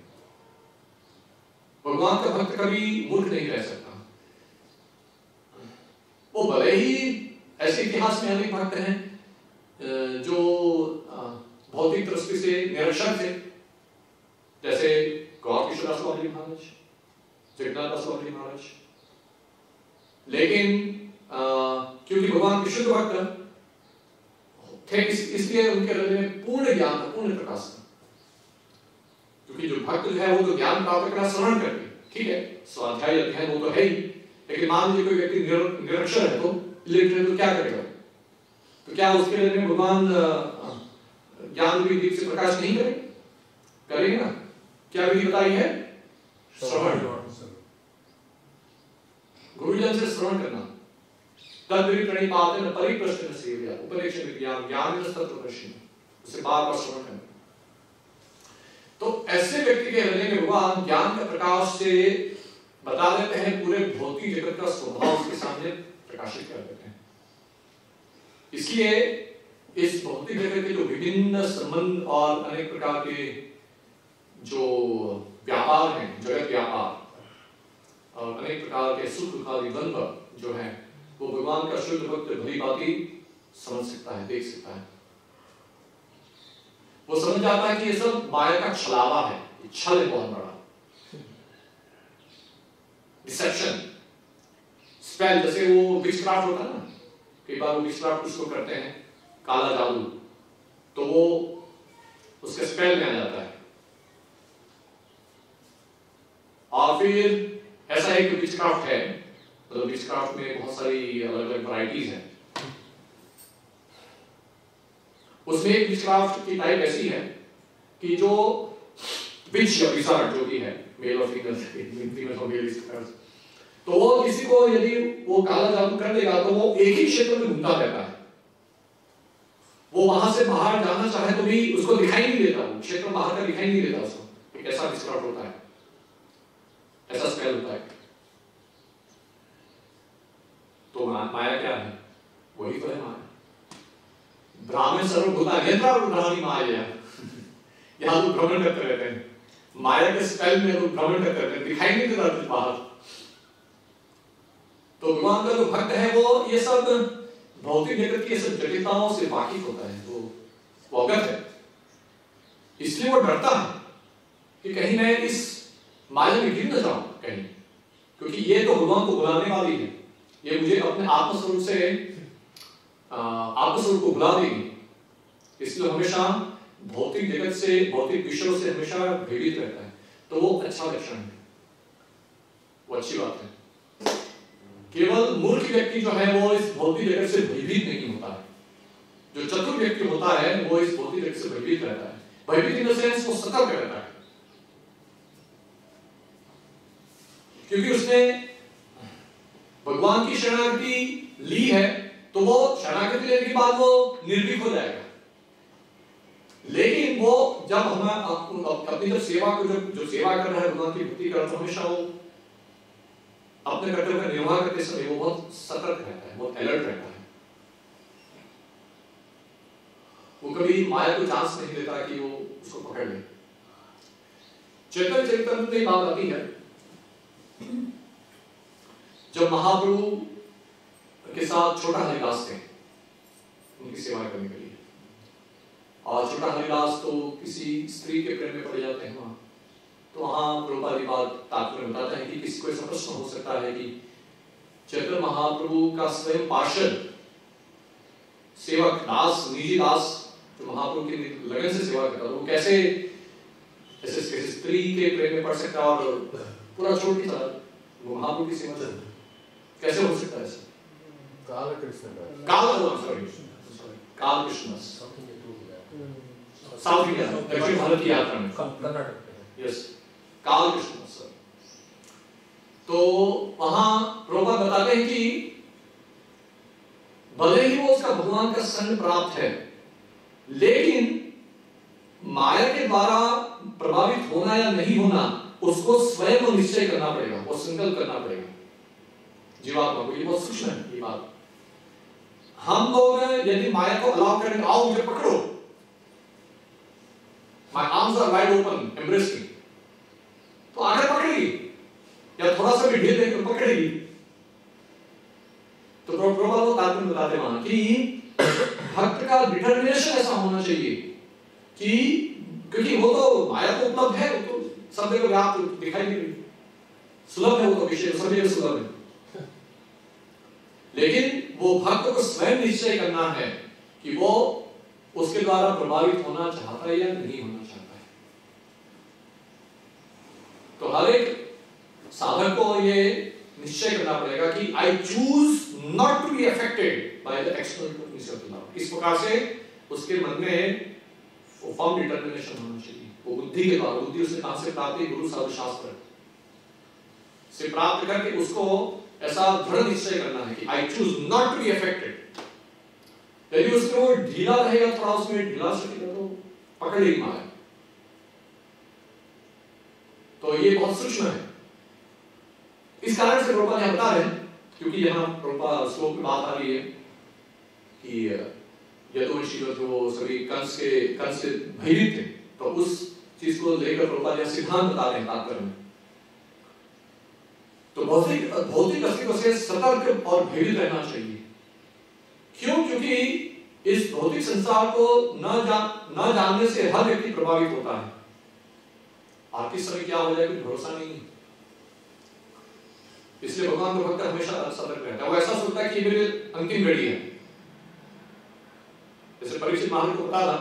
[SPEAKER 1] भगवान का भक्त कभी मूर्ख नहीं रह सकता। वो भले ही ऐसे इतिहास में अनेक भक्त हैं जो भौतिक दृष्टि से निरक्षर थे, जैसे गौर किशोर दास स्वामी महाराज, जगन्नाथ दास स्वामी महाराज, लेकिन क्योंकि भगवान के शुद्ध भक्त थे इसलिए उनके हृदय में पूर्ण ज्ञान था, पूर्ण प्रकाश था। क्योंकि जो भक्त जो है वो तो ज्ञान प्राप्त करना श्रवण करके, ठीक है, स्वाध्याय अध्ययन वो तो है ही, लेकिन मान लीजिए कोई व्यक्ति निरक्षर है तो इलिटरेट तो क्या करेगा? तो क्या उसके हृदय में भगवान ज्ञान की दीप से प्रकाश नहीं करेंगे? करेंगे ना। क्या विधि बताई है? श्रवण, गुरुजन से श्रवण करना। तद्विधि प्रणिपाते न परिप्रश्न सेव्या उपदेश विज्ञान ज्ञान तत्व प्रश्न, उसे बार-बार श्रवण करना। तो ऐसे व्यक्ति के हृदय में भगवान ज्ञान का प्रकाश से बता देते हैं, पूरे भौतिक जगत का स्वभाव उसके सामने प्रकाशित कर देते हैं। इसलिए इस भौतिक जगत के जो विभिन्न संबंध और अनेक प्रकार के जो व्यापार हैं, जगत व्यापार और अनेक प्रकार के सुख दुखादि द्वंद्व जो है, वो भगवान का शुद्ध भक्त भली भांति समझ सकता है, देख सकता है। वो समझ जाता है कि ये सब माया का छलावा है, छल है बहुत बड़ा, डिसेप्शन, स्पेल। जैसे वो विचक्राफ्ट होता है ना, कई बार वो विचक्राफ्ट उसको करते हैं, काला जादू, तो वो उसके स्पेल में आ जाता है। और फिर ऐसा एक विचक्राफ्ट है, तो विचक्राफ्ट में बहुत सारी अलग अलग वैरायटीज हैं। उसमें एक विचक्राफ्ट की टाइप ऐसी है कि जो विच या विजार्ड जो भी है, मेल और फीमेल, तो वो किसी को यदि वो काला जादू कर देगा तो वो एक ही क्षेत्र में घूमता रहता है। वो वहां से बाहर जाना चाहे तो भी उसको दिखाई नहीं देता, वो क्षेत्र बाहर का दिखाई नहीं देता उसको। एक ऐसा विचक्राफ्ट होता है, ऐसा स्पेल होता है। तो माया क्या है? वही तो है माया। ब्राह्मण सर्वभूता अन्यथा ब्राह्मणी माया, यहां लोग भ्रमण करते रहते हैं, माया के स्पेल में लोग भ्रमण करते रहते हैं, दिखाई नहीं देता कुछ बाहर। तो भगवान का जो भक्त है वो ये सब भौतिक जगत की सब जटिलताओं से वाकिफ होता है, तो वो अवगत है। इसलिए वो डरता है कि कहीं मैं इस माया में गिर न जाऊं कहीं, क्योंकि ये तो भगवान को बुलाने वाली है, ये मुझे अपने आत्मस्वरूप से आत्मस्वरूप को बुला देगी। इसलिए हमेशा भौतिक जगत से, भौतिक विषयों से हमेशा भयभीत रहता है। तो वो अच्छा लक्षण है, वो अच्छी बात है। केवल मूर्ख व्यक्ति जो है वो इस भौतिक जगत से भयभीत नहीं होता है। जो चतुर व्यक्ति होता है वो इस भौतिक जगत से भयभीत रहता है। भयभीत इन द सेंस वो सतर्क रहता है, क्योंकि उसने भगवान की शरणागति ली है, तो वो शरणागति लेने के बाद वो निर्भीक हो जाएगा। लेकिन वो जब हम अपनी जब सेवा को जो सेवा कर रहा है, भगवान की भक्ति कर रहा है, तो हमेशा वो अपने कर्तव्य का निर्वाह करते समय वो बहुत सतर्क रहता है, बहुत अलर्ट रहता है। वो कभी माया को चांस नहीं देता कि वो उसको पकड़ ले। चैतन्य चरितामृत में बात आती है, जब महाप्रभु के साथ छोटा हरिदास थे उनकी सेवा करने के लिए, और छोटा हरिदास तो किसी स्त्री के प्रेम में पड़ जाते हैं वहां, तो वहां प्रभुपाद बात तात्पर्य बताता है कि किसी को ऐसा प्रश्न हो सकता है कि चैतन्य महाप्रभु का स्वयं पार्षद सेवक दास, निजी दास जो महाप्रभु की लगन से सेवा करता, वो कैसे ऐसे स्त्री के प्रेम में पड़ सकता है और पूरा छोड़ के चला वो महाप्रभु की सेवा कैसे हो सकता है? ऐसा काल कृष्ण साउथ इंडिया, दक्षिण भारत की यात्रा में
[SPEAKER 2] कर्नाटक।
[SPEAKER 1] यस, काल कृष्ण सर। तो वहां प्रभुपाद बताते हैं कि भले ही वो उसका भगवान का संग प्राप्त है, लेकिन माया के द्वारा प्रभावित होना या नहीं होना उसको स्वयं वो निश्चय करना पड़ेगा, वो संकल्प करना पड़ेगा जीवात्मा को। ये बहुत सूक्ष्म है ये बात। हम लोग यदि माया को अलाउ करेंगे, आओ मुझे पकड़ो, my arms are wide open, embrace me, तो आगे पकड़ेगी, या थोड़ा सा भी ढील देंगे तो पकड़ेगी। तो प्रभुपाद वो तात्पर्य बताते हैं वहां कि भक्त का डिटर्मिनेशन ऐसा होना चाहिए कि, क्योंकि वो तो माया तो उपलब्ध है, वो तो सब जगह व्याप्त दिखाई दे रही, सुलभ है, वो तो विषय सभी जगह सुलभ है, लेकिन वो भक्त को स्वयं निश्चय करना है कि वो उसके द्वारा प्रभावित होना चाहता है या नहीं होना चाहता है। तो हर एक साधक को ये निश्चय करना पड़ेगा कि I choose not to be affected by the external process of love. इस प्रकार से उसके मन में फॉर्म डिटर्मिनेशन होना चाहिए। वो बुद्धि के द्वारा, बुद्धि उससे कहां से प्राप्त है? गुरु साधु शास्त्र से प्राप्त करके उसको ऐसा दृढ़ निश्चय करना है कि I choose not to be affected. यदि उसको ढीला रहेगा, थोड़ा उसमें ढीला सकेगा तो पकड़ लेगी माया। तो ये बहुत सूक्ष्म है। इस कारण से प्रभुपाद यहां बता रहे हैं, क्योंकि यहां प्रभुपाद श्लोक में बात आ रही है कि यदुवंशी जो थे वो सभी कंस से भयभीत थे, तो उस चीज को लेकर प्रभुपाद यहां सिद्धांत बता रहे हैं तात्पर्य में। तो भौतिक अस्तित्व से सतर्क और भयभीत रहना चाहिए। क्यों? क्योंकि इस भौतिक संसार को न जानने से हर व्यक्ति प्रभावित होता है। और किस समय क्या हो जाए कुछ भरोसा नहीं है, इसलिए भगवान का भक्त हमेशा सतर्क रहता है। वो ऐसा सोचता है कि मेरी अंतिम घड़ी है। जैसे परीक्षित महाराज को पता था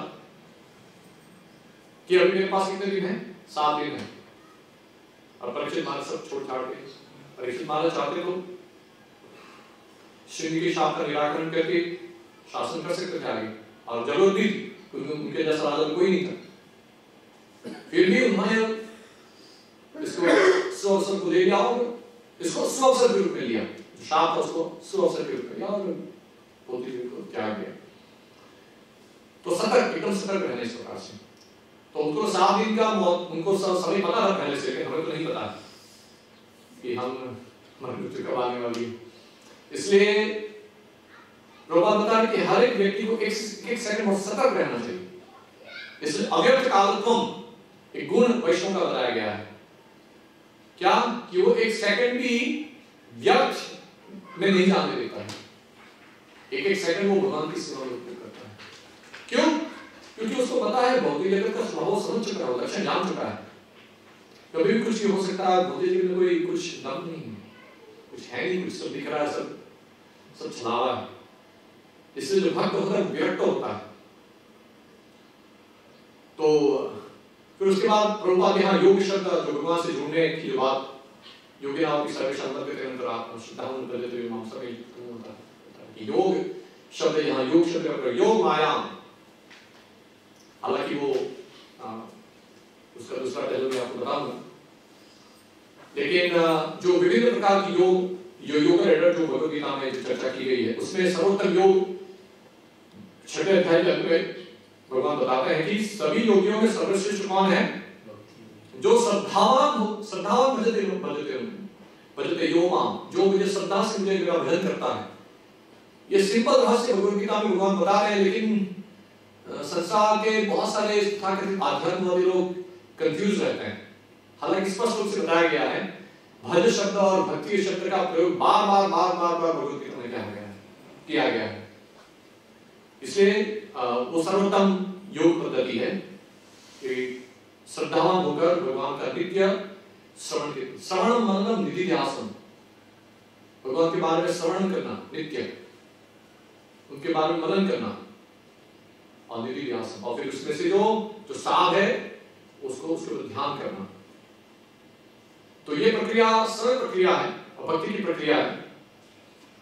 [SPEAKER 1] कि अभी मेरे पास कितने दिन है? 7 दिन है। और परीक्षित महाराज सब छोड़ छाड़ के, परीक्षित महाराज चाहते तो श्रृंगी के शाप का निराकरण करके शासन कर सकते थे आगे, और जरूरत नहीं थी क्योंकि उनके जैसा राजा कोई नहीं था। फिर भी उन्होंने इसको सुअवसर को ले लिया और इसको सुअवसर के रूप में लिया, शाप था उसको सुअवसर के रूप में लिया और होती हुई को त्याग दिया। तो सतर्क, एकदम सतर्क रहने इस प्रकार से। तो उनको 7 दिन का उनको समय पता था पहले से, हमें तो नहीं पता कि हम मृत्यु कब आने वाली है। इसलिए प्रभुपाद बता रहे कि हर एक व्यक्ति को एक सेकंड बहुत सतर्क रहना चाहिए। इसलिए अव्यक्त कालत्वम एक गुण वैष्णव का बताया गया है। क्या? कि वो एक सेकंड भी व्यर्थ में नहीं जाने देता है। एक सेकंड वो भगवान की सेवा में करता है। क्यों? क्योंकि उसको पता है भौतिक जगत का स्वभाव समझ चुका है, लक्षण जान चुका है। कभी भी कुछ हो सकता है, भौतिक जगत में कोई कुछ दम नहीं है, कुछ है नहीं, कुछ सब दिख रहा है, सब छलावा है। इसलिए जो भक्त होता है विरक्त होता है। तो फिर उसके बाद प्रभुपाद यहाँ योग शब्द, जो भगवान से जुड़ने की जो बात, योगी नाम की सर्वे शब्द के अंदर आप शुद्धावन कर देते हुए मांसा में होता है। योग शब्द यहाँ योग शब्द का योग माया, हालांकि वो उसका दूसरा पहलू मैं आपको बताऊंगा, लेकिन जो विभिन्न प्रकार की योग जो भगवद गीता में जो चर्चा की गई है, उसमें सर्वोत्तम योग 6वें अध्याय में भगवान बताते हैं कि सभी योगियों में सर्वश्रेष्ठ कौन है? जो श्रद्धावान भजते यो माम, जो मुझे श्रद्धा से मुझे मेरा भजन करता है। ये सिंपल रहस्य भगवद गीता में भगवान बता रहे हैं, लेकिन संसार के बहुत सारे आध्यात्मवादी लोग कंफ्यूज रहते हैं। हालांकि स्पष्ट रूप से बताया गया है, भज शब्द और भक्ति शब्द का प्रयोग बार बार भगवद गीता में किया गया है। इसलिए वो सर्वोत्तम योग पद्धति है कि श्रद्धावान होकर भगवान का नित्य श्रवण मनन निधिध्यासन, भगवान के बारे में श्रवण करना नित्य, उनके बारे में मनन करना और निधिध्यासन, और फिर उसमें से जो साध है उसको उसके ऊपर ध्यान करना। तो ये प्रक्रिया सरल प्रक्रिया है और भक्ति की प्रक्रिया है।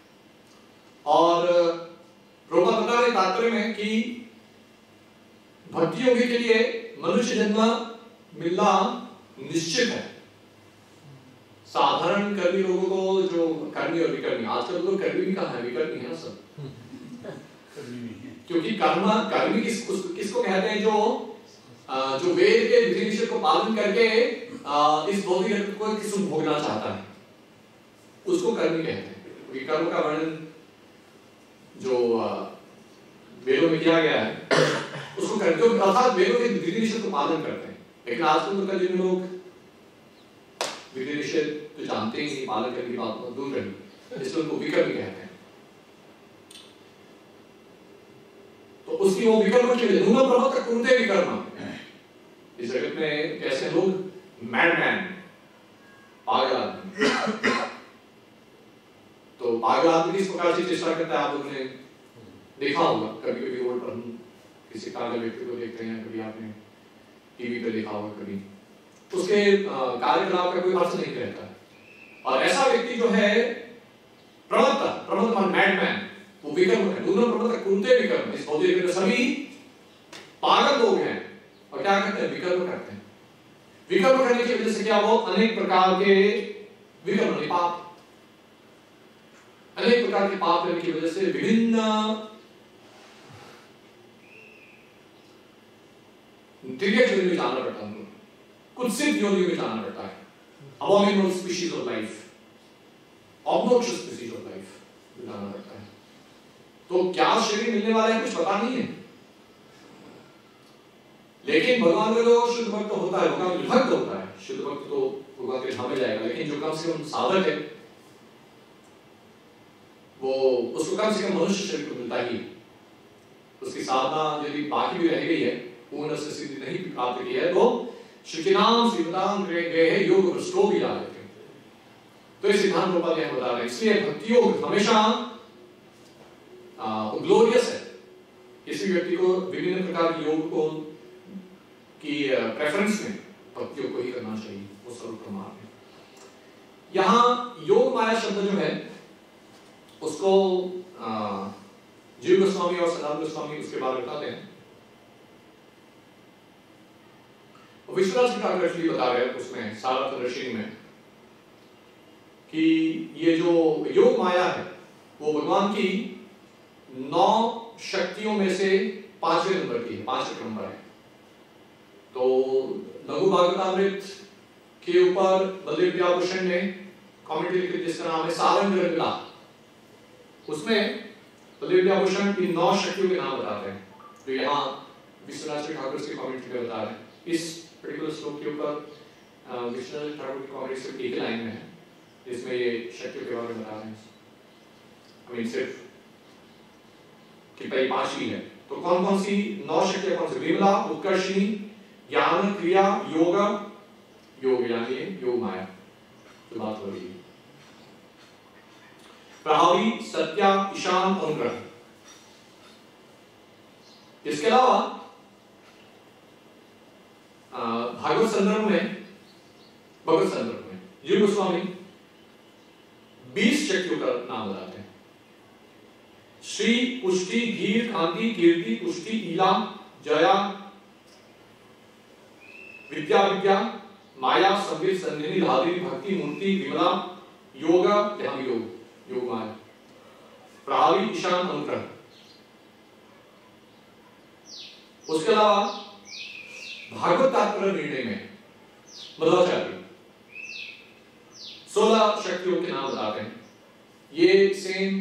[SPEAKER 1] और प्रभुपाद बता रहे तात्पर्य में कि भक्ति योगी के लिए मनुष्य जन्म मिलना निश्चित है। साधारण कर्मी लोगों को, जो कर्मी और विकर्मी, आजकल तो कर्मी भी कहाँ है, विकर्मी है ना सब। क्योंकि कर्मी किसको कहते हैं? जो वेद के विधि निषेध को पालन करके इस भौतिक जगत को सुख भोगना चाहता है, उसको कर्मी कहते हैं। विकर्म का वर्णन जो वेदों में किया गया है उसको कर्मी, जो अर्थात वेदों के विधि निषेध को पालन करते हैं। लेकिन आजकल तो जिन लोग विधि निषेध तो जानते ही नहीं, पालन करने की बात बहुत दूर रही, इसलिए उनको विकर्मी कहते हैं। तो उसकी वो विकर्म के लिए नून प्रभुत्व कुंते विकर्म। इस जगत में कैसे लोग मैडमैन, पागल आदमी, तो पागल आदमी इस प्रकार से चेष्टा करता है। आप लोगों ने देखा होगा, कभी कभी रोड पर हम किसी पागल व्यक्ति को देखते हैं, कभी आपने टीवी पे देखा होगा, कभी उसके कार्यकलाप का कोई अर्थ नहीं रहता है। और ऐसा व्यक्ति जो है प्रमत्ता मैडमैन, वो विकर्म है। दोनों प्रमत्ता कुंते विकर्म। इस भौतिक जगत में सभी पागल लोग हैं और क्या करते हैं? विकर्म करते हैं। विकर्म करने की वजह से क्या, वो अनेक प्रकार के विकर्म, पाप, अनेक प्रकार के पाप करने की वजह से विभिन्न योनि में जाना पड़ता है, कुत्सित योनि में जाना पड़ता है। abominable species of life, obnoxious species of life जाना पड़ता है। तो क्या शरीर मिलने वाला है कुछ पता नहीं है, लेकिन भगवान का जो शुद्ध भक्त होता है, भगवान विभक्त होता है, शुद्ध भक्त तो भगवान के धाम में जाएगा। लेकिन जो कम से कम साधक है, वो उसको कम से कम मनुष्य शरीर को मिलता ही। उसकी साधना यदि बाकी भी रह गई है, पूर्ण से सिद्धि नहीं प्राप्त की है, तो शुचिनाम श्रीमताम गए योग भ्रष्टो भी आ जाते हैं। तो इस सिद्धांत रूपा यह बता रहे हैं। इसलिए भक्ति योग हमेशा ग्लोरियस है। किसी व्यक्ति को विभिन्न प्रकार के योग को की प्रेफरेंस में भक्ति योग को ही करना चाहिए, वो सर्वोत्तम मार्ग है। यहाँ योग माया शब्द जो है उसको जीव गोस्वामी और सदानंद गोस्वामी उसके बारे में बताते हैं। विश्वनाथ जी ठाकुर एक्चुअली बता रहे हैं उसमें सारनाथ में कि ये जो योग माया है वो भगवान की 9 शक्तियों में से 5वें नंबर की है, 5वें नंबर है। तो लघु भागवतामृत के ऊपर बलदेव व्याभूषण ने कमेंट्री लिखी जिसका नाम है सारंग रंगला। उसमें बलदेव व्याभूषण की 9 शक्तियों के नाम बताते हैं। तो यहाँ विश्वनाथ जी ठाकुर की कमेंट्री में बता रहे हैं। इस पर्टिकुलर श्लोक के ऊपर विश्वनाथ ठाकुर की कमेंट्री सिर्फ एक लाइन में है, जिसमें ये शक्तियों के बारे में बता रहे हैं। सिर्फ कि भाई 5 ही है। तो कौन कौन सी 9 शक्तियां कौन सी? विमला, उत्कर्षिणी, ज्ञान, क्रिया, योग, योग यानी योग माया जो बात हो रही है। प्रभावी, सत्या, ईशान, अनुग्रह। इसके अलावा भागवत संदर्भ में जीव गोस्वामी 20 शक्तियों का नाम बताते हैं। श्री, पुष्टि, धीर, कांति, कीर्ति, पुष्टि, ईला, जया, विद्या, माया, संवित, संधिनी, धात्री, भक्ति, मूर्ति, विमला, योग, ध्यान, योग माया, प्रभावी, ईशान, अनुग्रह। उसके अलावा भागवत तात्पर्य निर्णय में मध्वाचार्य 16 शक्तियों के नाम बताते हैं। ये सेम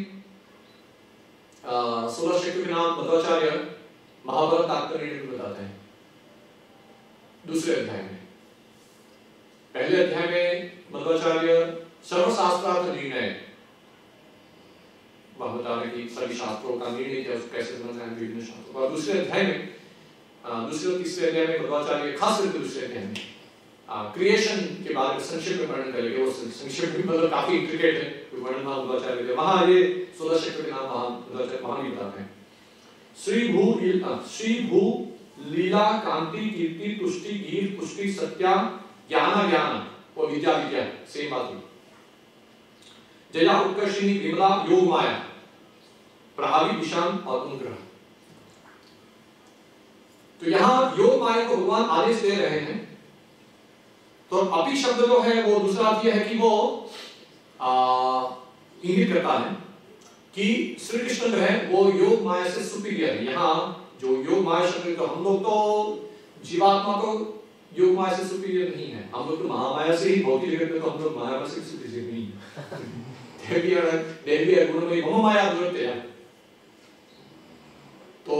[SPEAKER 1] 16 शक्तियों के नाम मध्वाचार्य महाभारत तात्पर्य निर्णय में बताते हैं दूसरे अध्याय में। पहले अध्याय में मध्वाचार्य सर्वशास्त्रार्थ निर्णय बता रहे कि सभी शास्त्रों का निर्णय क्या कैसे समझना है विभिन्न शास्त्रों। और दूसरे अध्याय में दूसरे और तीसरे अध्याय में मध्वाचार्य खास करके दूसरे अध्याय में क्रिएशन के बारे में संक्षेप में वर्णन करेंगे। वो संक्षेप भी मतलब काफी इंट्रिकेट है वर्णन मध्वाचार्य। वहां ये 16 शक्तियों के नाम वहां भी बताते हैं। श्री भू लीला, कांति, कीर्ति, तुष्टि, गीत, पुष्टि, सत्या, ज्ञान और विद्या सेम बात हुई। जया, उत्कर्षिणी, विमला, योग माया, प्रभावी, ईशान और अनुग्रह। तो यहाँ योग माया को भगवान आदेश दे रहे हैं। तो अपि शब्द जो है वो दूसरा अर्थ यह है कि वो इंगित करता है कि श्री कृष्ण जो है वो योग माया से सुपीरियर है। यहाँ जो योग माया शब्द, तो हम लोग तो जीवात्मा तो योग माया से सुपीरियर नहीं है, हम लोग तो महामाया से ही, भौतिक जगत में तो हम लोग माया से सुपीरियर नहीं है। देवी गुणमयी मम माया दुरत्या, तो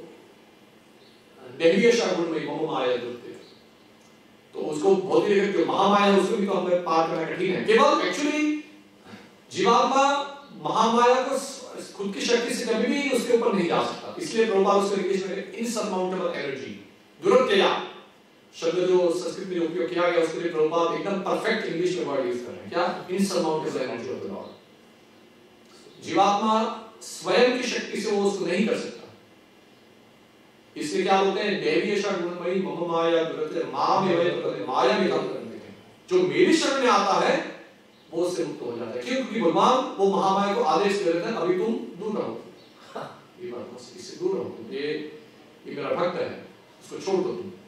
[SPEAKER 1] देवी गुणमयी मम माया दुरत्या, तो उसको भौतिक जगत जो महामाया है उसको भी तो हमें पार करना कठिन है। केवल एक्चुअली जीवात्मा महामाया को खुद की शक्ति से कभी भी उसके ऊपर नहीं जा सकता, इसलिए प्रभुपाद उसको इंग्लिश में इनसरमाउंटेबल एनर्जी, दुरत्या शब्द जो संस्कृत में उपयोग किया गया उसके लिए प्रभुपाद एकदम परफेक्ट इंग्लिश में वर्ड यूज कर रहे हैं। क्या? Insurmountable energy of the Lord. जीवात्मा स्वयं की शक्ति से वो उसको नहीं कर सकता, इसलिए क्या बोलते हैं, देवी गुणमयी मम माया दुरत्या मामेव माया में काम करते हैं, जो मेरी शरण में आता है वो उससे मुक्त हो जाता है। क्यों? क्योंकि भगवान वो महामाया को आदेश दे देते हैं अभी तुम दूर रहो, ये बात बस, इससे दूर रहो, ये मेरा भक्त है, उसको छोड़ दो तुम।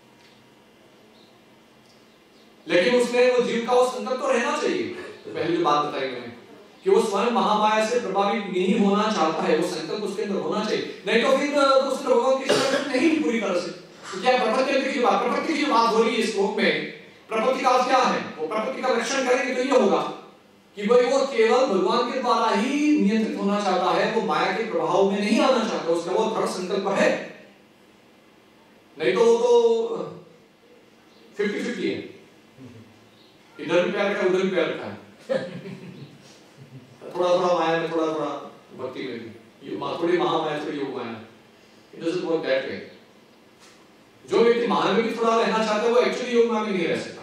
[SPEAKER 1] लेकिन उसमें वो जीव का वो संकल्प तो रहना चाहिए। पहले जो बात बताई मैंने कि वो स्वयं महामाया से प्रभावित नहीं होना चाहता है, वो संकल्प उसके अंदर होना चाहिए, नहीं तो फिर उसने भगवान की शरण नहीं पूरी तरह से। तो क्या प्रकृति की बात हो रही है इस श्लोक में, प्रकृति का क्या है, वो प्रकृति का लक्षण करेंगे तो ये होगा कि भाई वो केवल भगवान के द्वारा ही नियंत्रित होना चाहता है, वो माया के प्रभाव में नहीं आना चाहता, उसका वो दृढ़ संकल्प है, नहीं तो वो तो 50-50 है, इधर भी प्यार रखा उधर भी प्यार रखा है, थोड़ा थोड़ा माया में थोड़ा थोड़ा भक्ति में भी, ये थोड़ी महामाया थोड़ी योग माया, it doesn't work that way. जो व्यक्ति माया में भी थोड़ा रहना चाहता है वो एक्चुअली योग माया में नहीं रह सकता,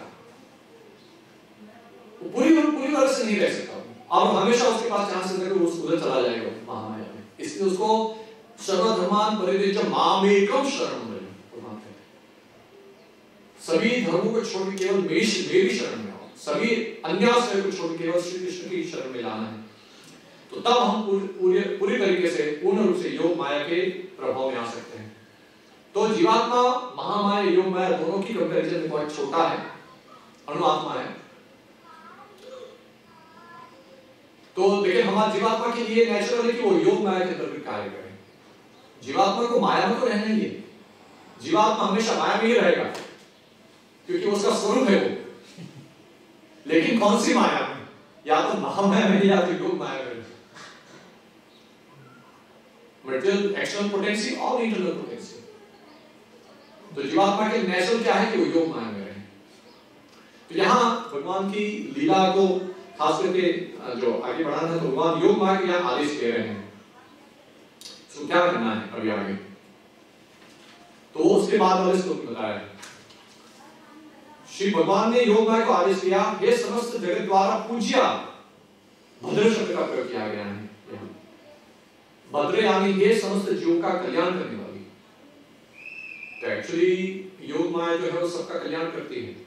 [SPEAKER 1] वो पूरी तरह से नहीं रह सकता, और हमेशा उसके पास चांस है कि वो उधर चला जाएगा महामाया में। इसलिए उसको सर्वधर्मान परित्यज्य मामेकम शरणं व्रज, सभी धर्मों को छोड़ के केवल मेरी शरण में आओ, सभी अन्य आश्रय को छोड़ के केवल श्री कृष्ण की शरण में जाना है। तो तब हम पूरी तरीके से पूर्ण रूप से योग माया के प्रभाव में आ सकते हैं। तो जीवात्मा महामाया योग माया दोनों की कंपैरिजन में बहुत छोटा है, अणुआत्मा है। तो लेकिन हमारे जीवात्मा के लिए नेचुरल है कि वो योग माया के अंदर भी कार्य करें। जीवात्मा को माया में तो रहना ही है, जीवात्मा हमेशा माया में ही रहेगा क्योंकि उसका स्वरूप है वो, लेकिन कौन सी माया में, या तो महामाया में या तो योग माया में, मटेरियल एक्सटर्नल पोटेंसी और इंटरनल पोटेंसी। तो जीवात्मा के नेचुरल क्या है कि वो योग माया में रहे। तो यहाँ भगवान की लीला को खास करके जो आगे बढ़ाना है, तो भगवान योग माया के यहाँ आदेश दे रहे हैं, तो क्या करना है अभी आगे, तो उसके बाद वाले श्लोक में बताया है। श्री भगवान ने योग माया को आदेश दिया, हे समस्त जगत द्वारा पूज्या, भद्र शब्द का प्रयोग किया गया है। भद्र यानी ये समस्त जीवों का कल्याण करने वाली। तो एक्चुअली योग माया जो है वो सबका कल्याण करती है।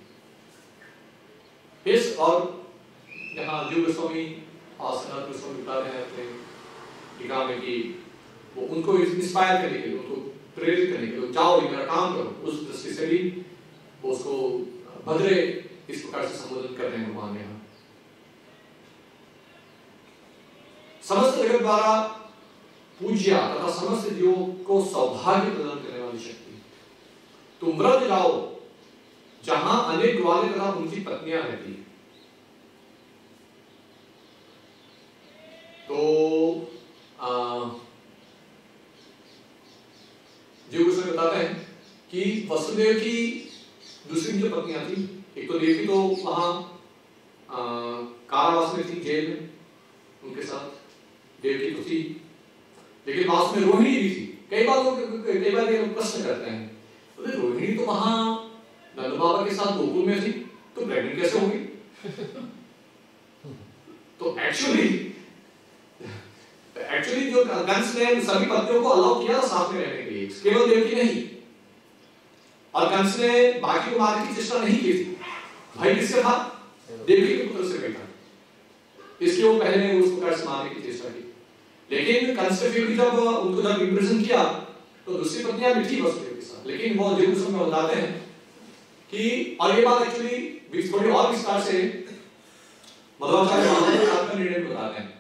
[SPEAKER 1] इस और यहाँ जीव गोस्वामी सनातन गोस्वामी बताते हैं अपने टीका में कि वो उनको इंस्पायर करने के लिए, उनको प्रेरित करने के लिए, जाओ ये मेरा काम करो, उस दृष्टि से भी वो उसको भद्रे इस प्रकार से संबोधन कर रहे हैं भगवान यहाँ। समस्त जगत द्वारा पूज्या तथा समस्त जीवों को सौभाग्य प्रदान करने वाली शक्ति, तुम व्रज जाओ जहां अनेक ग्वाले तथा उनकी पत्नियां रहती है। तो जीव गोस्वामी बताते हैं कि वसुदेव की दूसरी जो पत्नियां थी, एक तो देवकी तो वहां कारावास में थी, जेल में उनके साथ देवकी तो थी, लेकिन वास में रोहिणी भी थी। कई बार ये लोग प्रश्न करते हैं, तो रोहिणी तो वहां नंद बाबा के साथ गोकुल में थी, तो प्रेग्नेंट कैसे होगी? तो एक्चुअली जो कंस ने सभी पत्नियों को अलाउ किया साथ में रहने के लिए, केवल देवकी नहीं, और कंस ने बाकी को मारने की चेष्टा नहीं की थी। भाई किससे था? देवकी के पुत्र से भी था, इसलिए वो पहले उसको कर्स मारने की चेष्टा की। लेकिन कंस ने फिर भी जब उनको जब इम्प्रिजन किया, तो दूसरी पत्नियां भी थी वसुदेव के साथ, लेकिन वो जेरूसलम में बताते हैं कि, और ये बात एक्चुअली थोड़ी और विस्तार से मध्वाचार्य महाप्रभु आत्मा निर्णय में बताते हैं।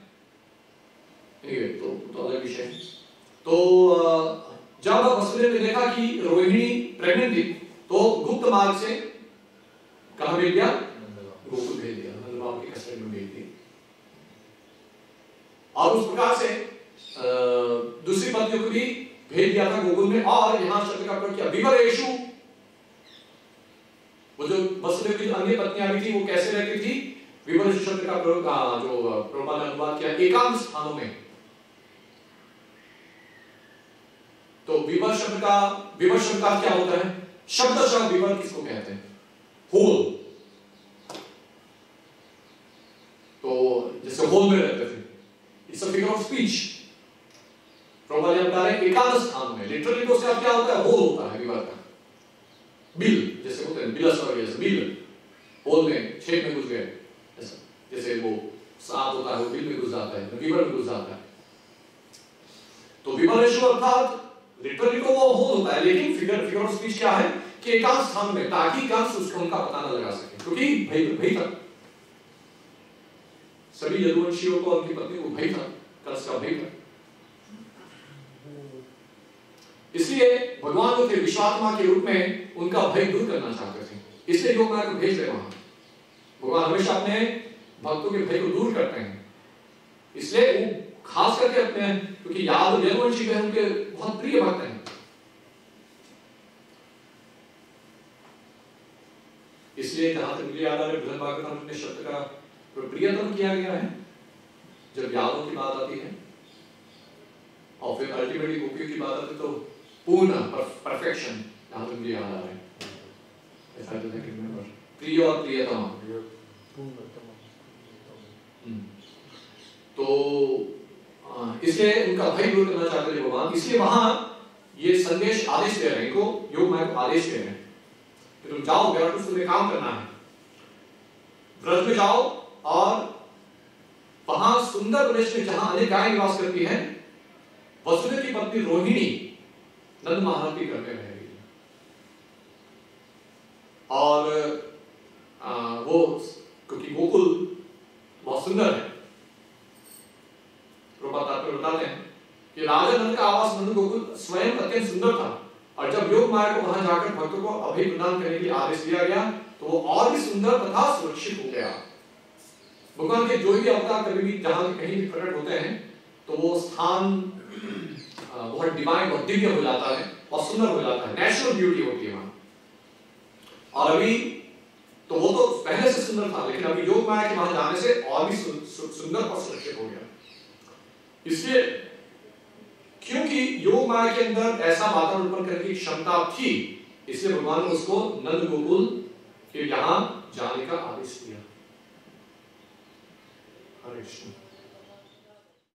[SPEAKER 1] तो अलग विषय है। तो जब वसुदेव ने देखा कि रोहिणी प्रेग्नेंट थी तो गुप्त मार्ग से कहां भेज दिया, गोकुल भेज दिया, नंदबाब की कसरत में भेज दिया। और उस प्रकार से दूसरी पत्नियों को भी भेज दिया था गोकुल में। और यहां शब्द का प्रयोग किया विवरेषु। वो जो वसुदेव की अन्य पत्नियां भी थी वो कैसे रहती थी, विवरेषु शब्द का प्रयोग जो प्रभुपाद ने अनुवाद किया एकांत स्थानों में। तो विवर शब्द का क्या होता है, शब्दशः विवर किसको कहते हैं, होल। तो जैसे होल में रहते थे, it's a figure of speech. Prabhupada बता रहे हैं एकांत स्थान में, लिटरली तो उसका क्या होता है, होल होता है विवर का। बिल जैसे होते हैं, बिलस और जैसे बिल होल में छेद में घुस गए, ऐसा जैसे वो सांप होता है वो बिल में घुस जाता है, विवर में घुस जाता है। तो विवरेषु अर्थात लिटरली तो वो होल होता है, लेकिन फिगर ऑफ स्पीच क्या है कि एकांत स्थान में, ताकि कंस उसको उनका पता न लगा सके, क्योंकि भय था सभी यदुवंशियों को, उनकी पत्नी को भय था, कंस का भय था। इसलिए भगवान जो थे विश्वात्मा के रूप में उनका भय दूर करना चाहते थे, इसलिए योग मार्ग को भेज रहे वहां। भगवान हमेशा अपने भक्तों के भय को दूर करते हैं, इसलिए वो खास करके अपने, क्योंकि यादव यदुवंशी में उनके बहुत प्रिय भक्त हैं, इसलिए जहां तक मुझे याद आ रहा है बृहद भागवतम में शब्द का प्रियतम किया गया है जब यादव की बात आती है, और फिर अल्टीमेटली गोपियों की बात आती है तो पूर्ण परफेक्शन जहां तक मुझे याद आ रहा है, ऐसा तो नहीं रिमेंबर, प्रिय और प्रियतम। तो इसलिए उनका भय दूर करना चाहते थे भगवान, इसलिए वहां ये संदेश आदेश दे रहे हैं, इनको योग मार्ग आदेश दे रहे हैं कि तुम जाओ, विराट में काम करना है, व्रत में जाओ, और वहां सुंदर प्रदेश में जहां अनेक गायें निवास करती हैं, वसुदेव की पत्नी रोहिणी नंद महाराज की घर में रहेगी। और वो क्योंकि गोकुल बहुत सुंदर है, बताते हैं कि राजा नंद का आवास नंद गोकुल स्वयं अत्यंत सुंदर था, और जब योग मार्ग को वहां जाकर भक्तों को अभय प्रदान करने की आदेश दिया गया तो वो और भी सुंदर तथा सुरक्षित हो गया। भगवान के जो भी अवतार कभी भी जहां कहीं भी प्रकट होते हैं तो वो स्थान बहुत डिवाइन और दिव्य हो जाता है और सुंदर हो जाता है, नेचुरल ब्यूटी होती है वहां। और अभी तो वो तो पहले से सुंदर था, लेकिन अभी योग माया के वहां जाने से और भी सुंदर और सुरक्षित हो गया। इसलिए क्योंकि योग माया के अंदर ऐसा वातावरण उत्पन्न करने की क्षमता थी, इसलिए भगवान ने उसको नंद गोकुल के यहां जाने का आदेश दिया। हरे कृष्ण।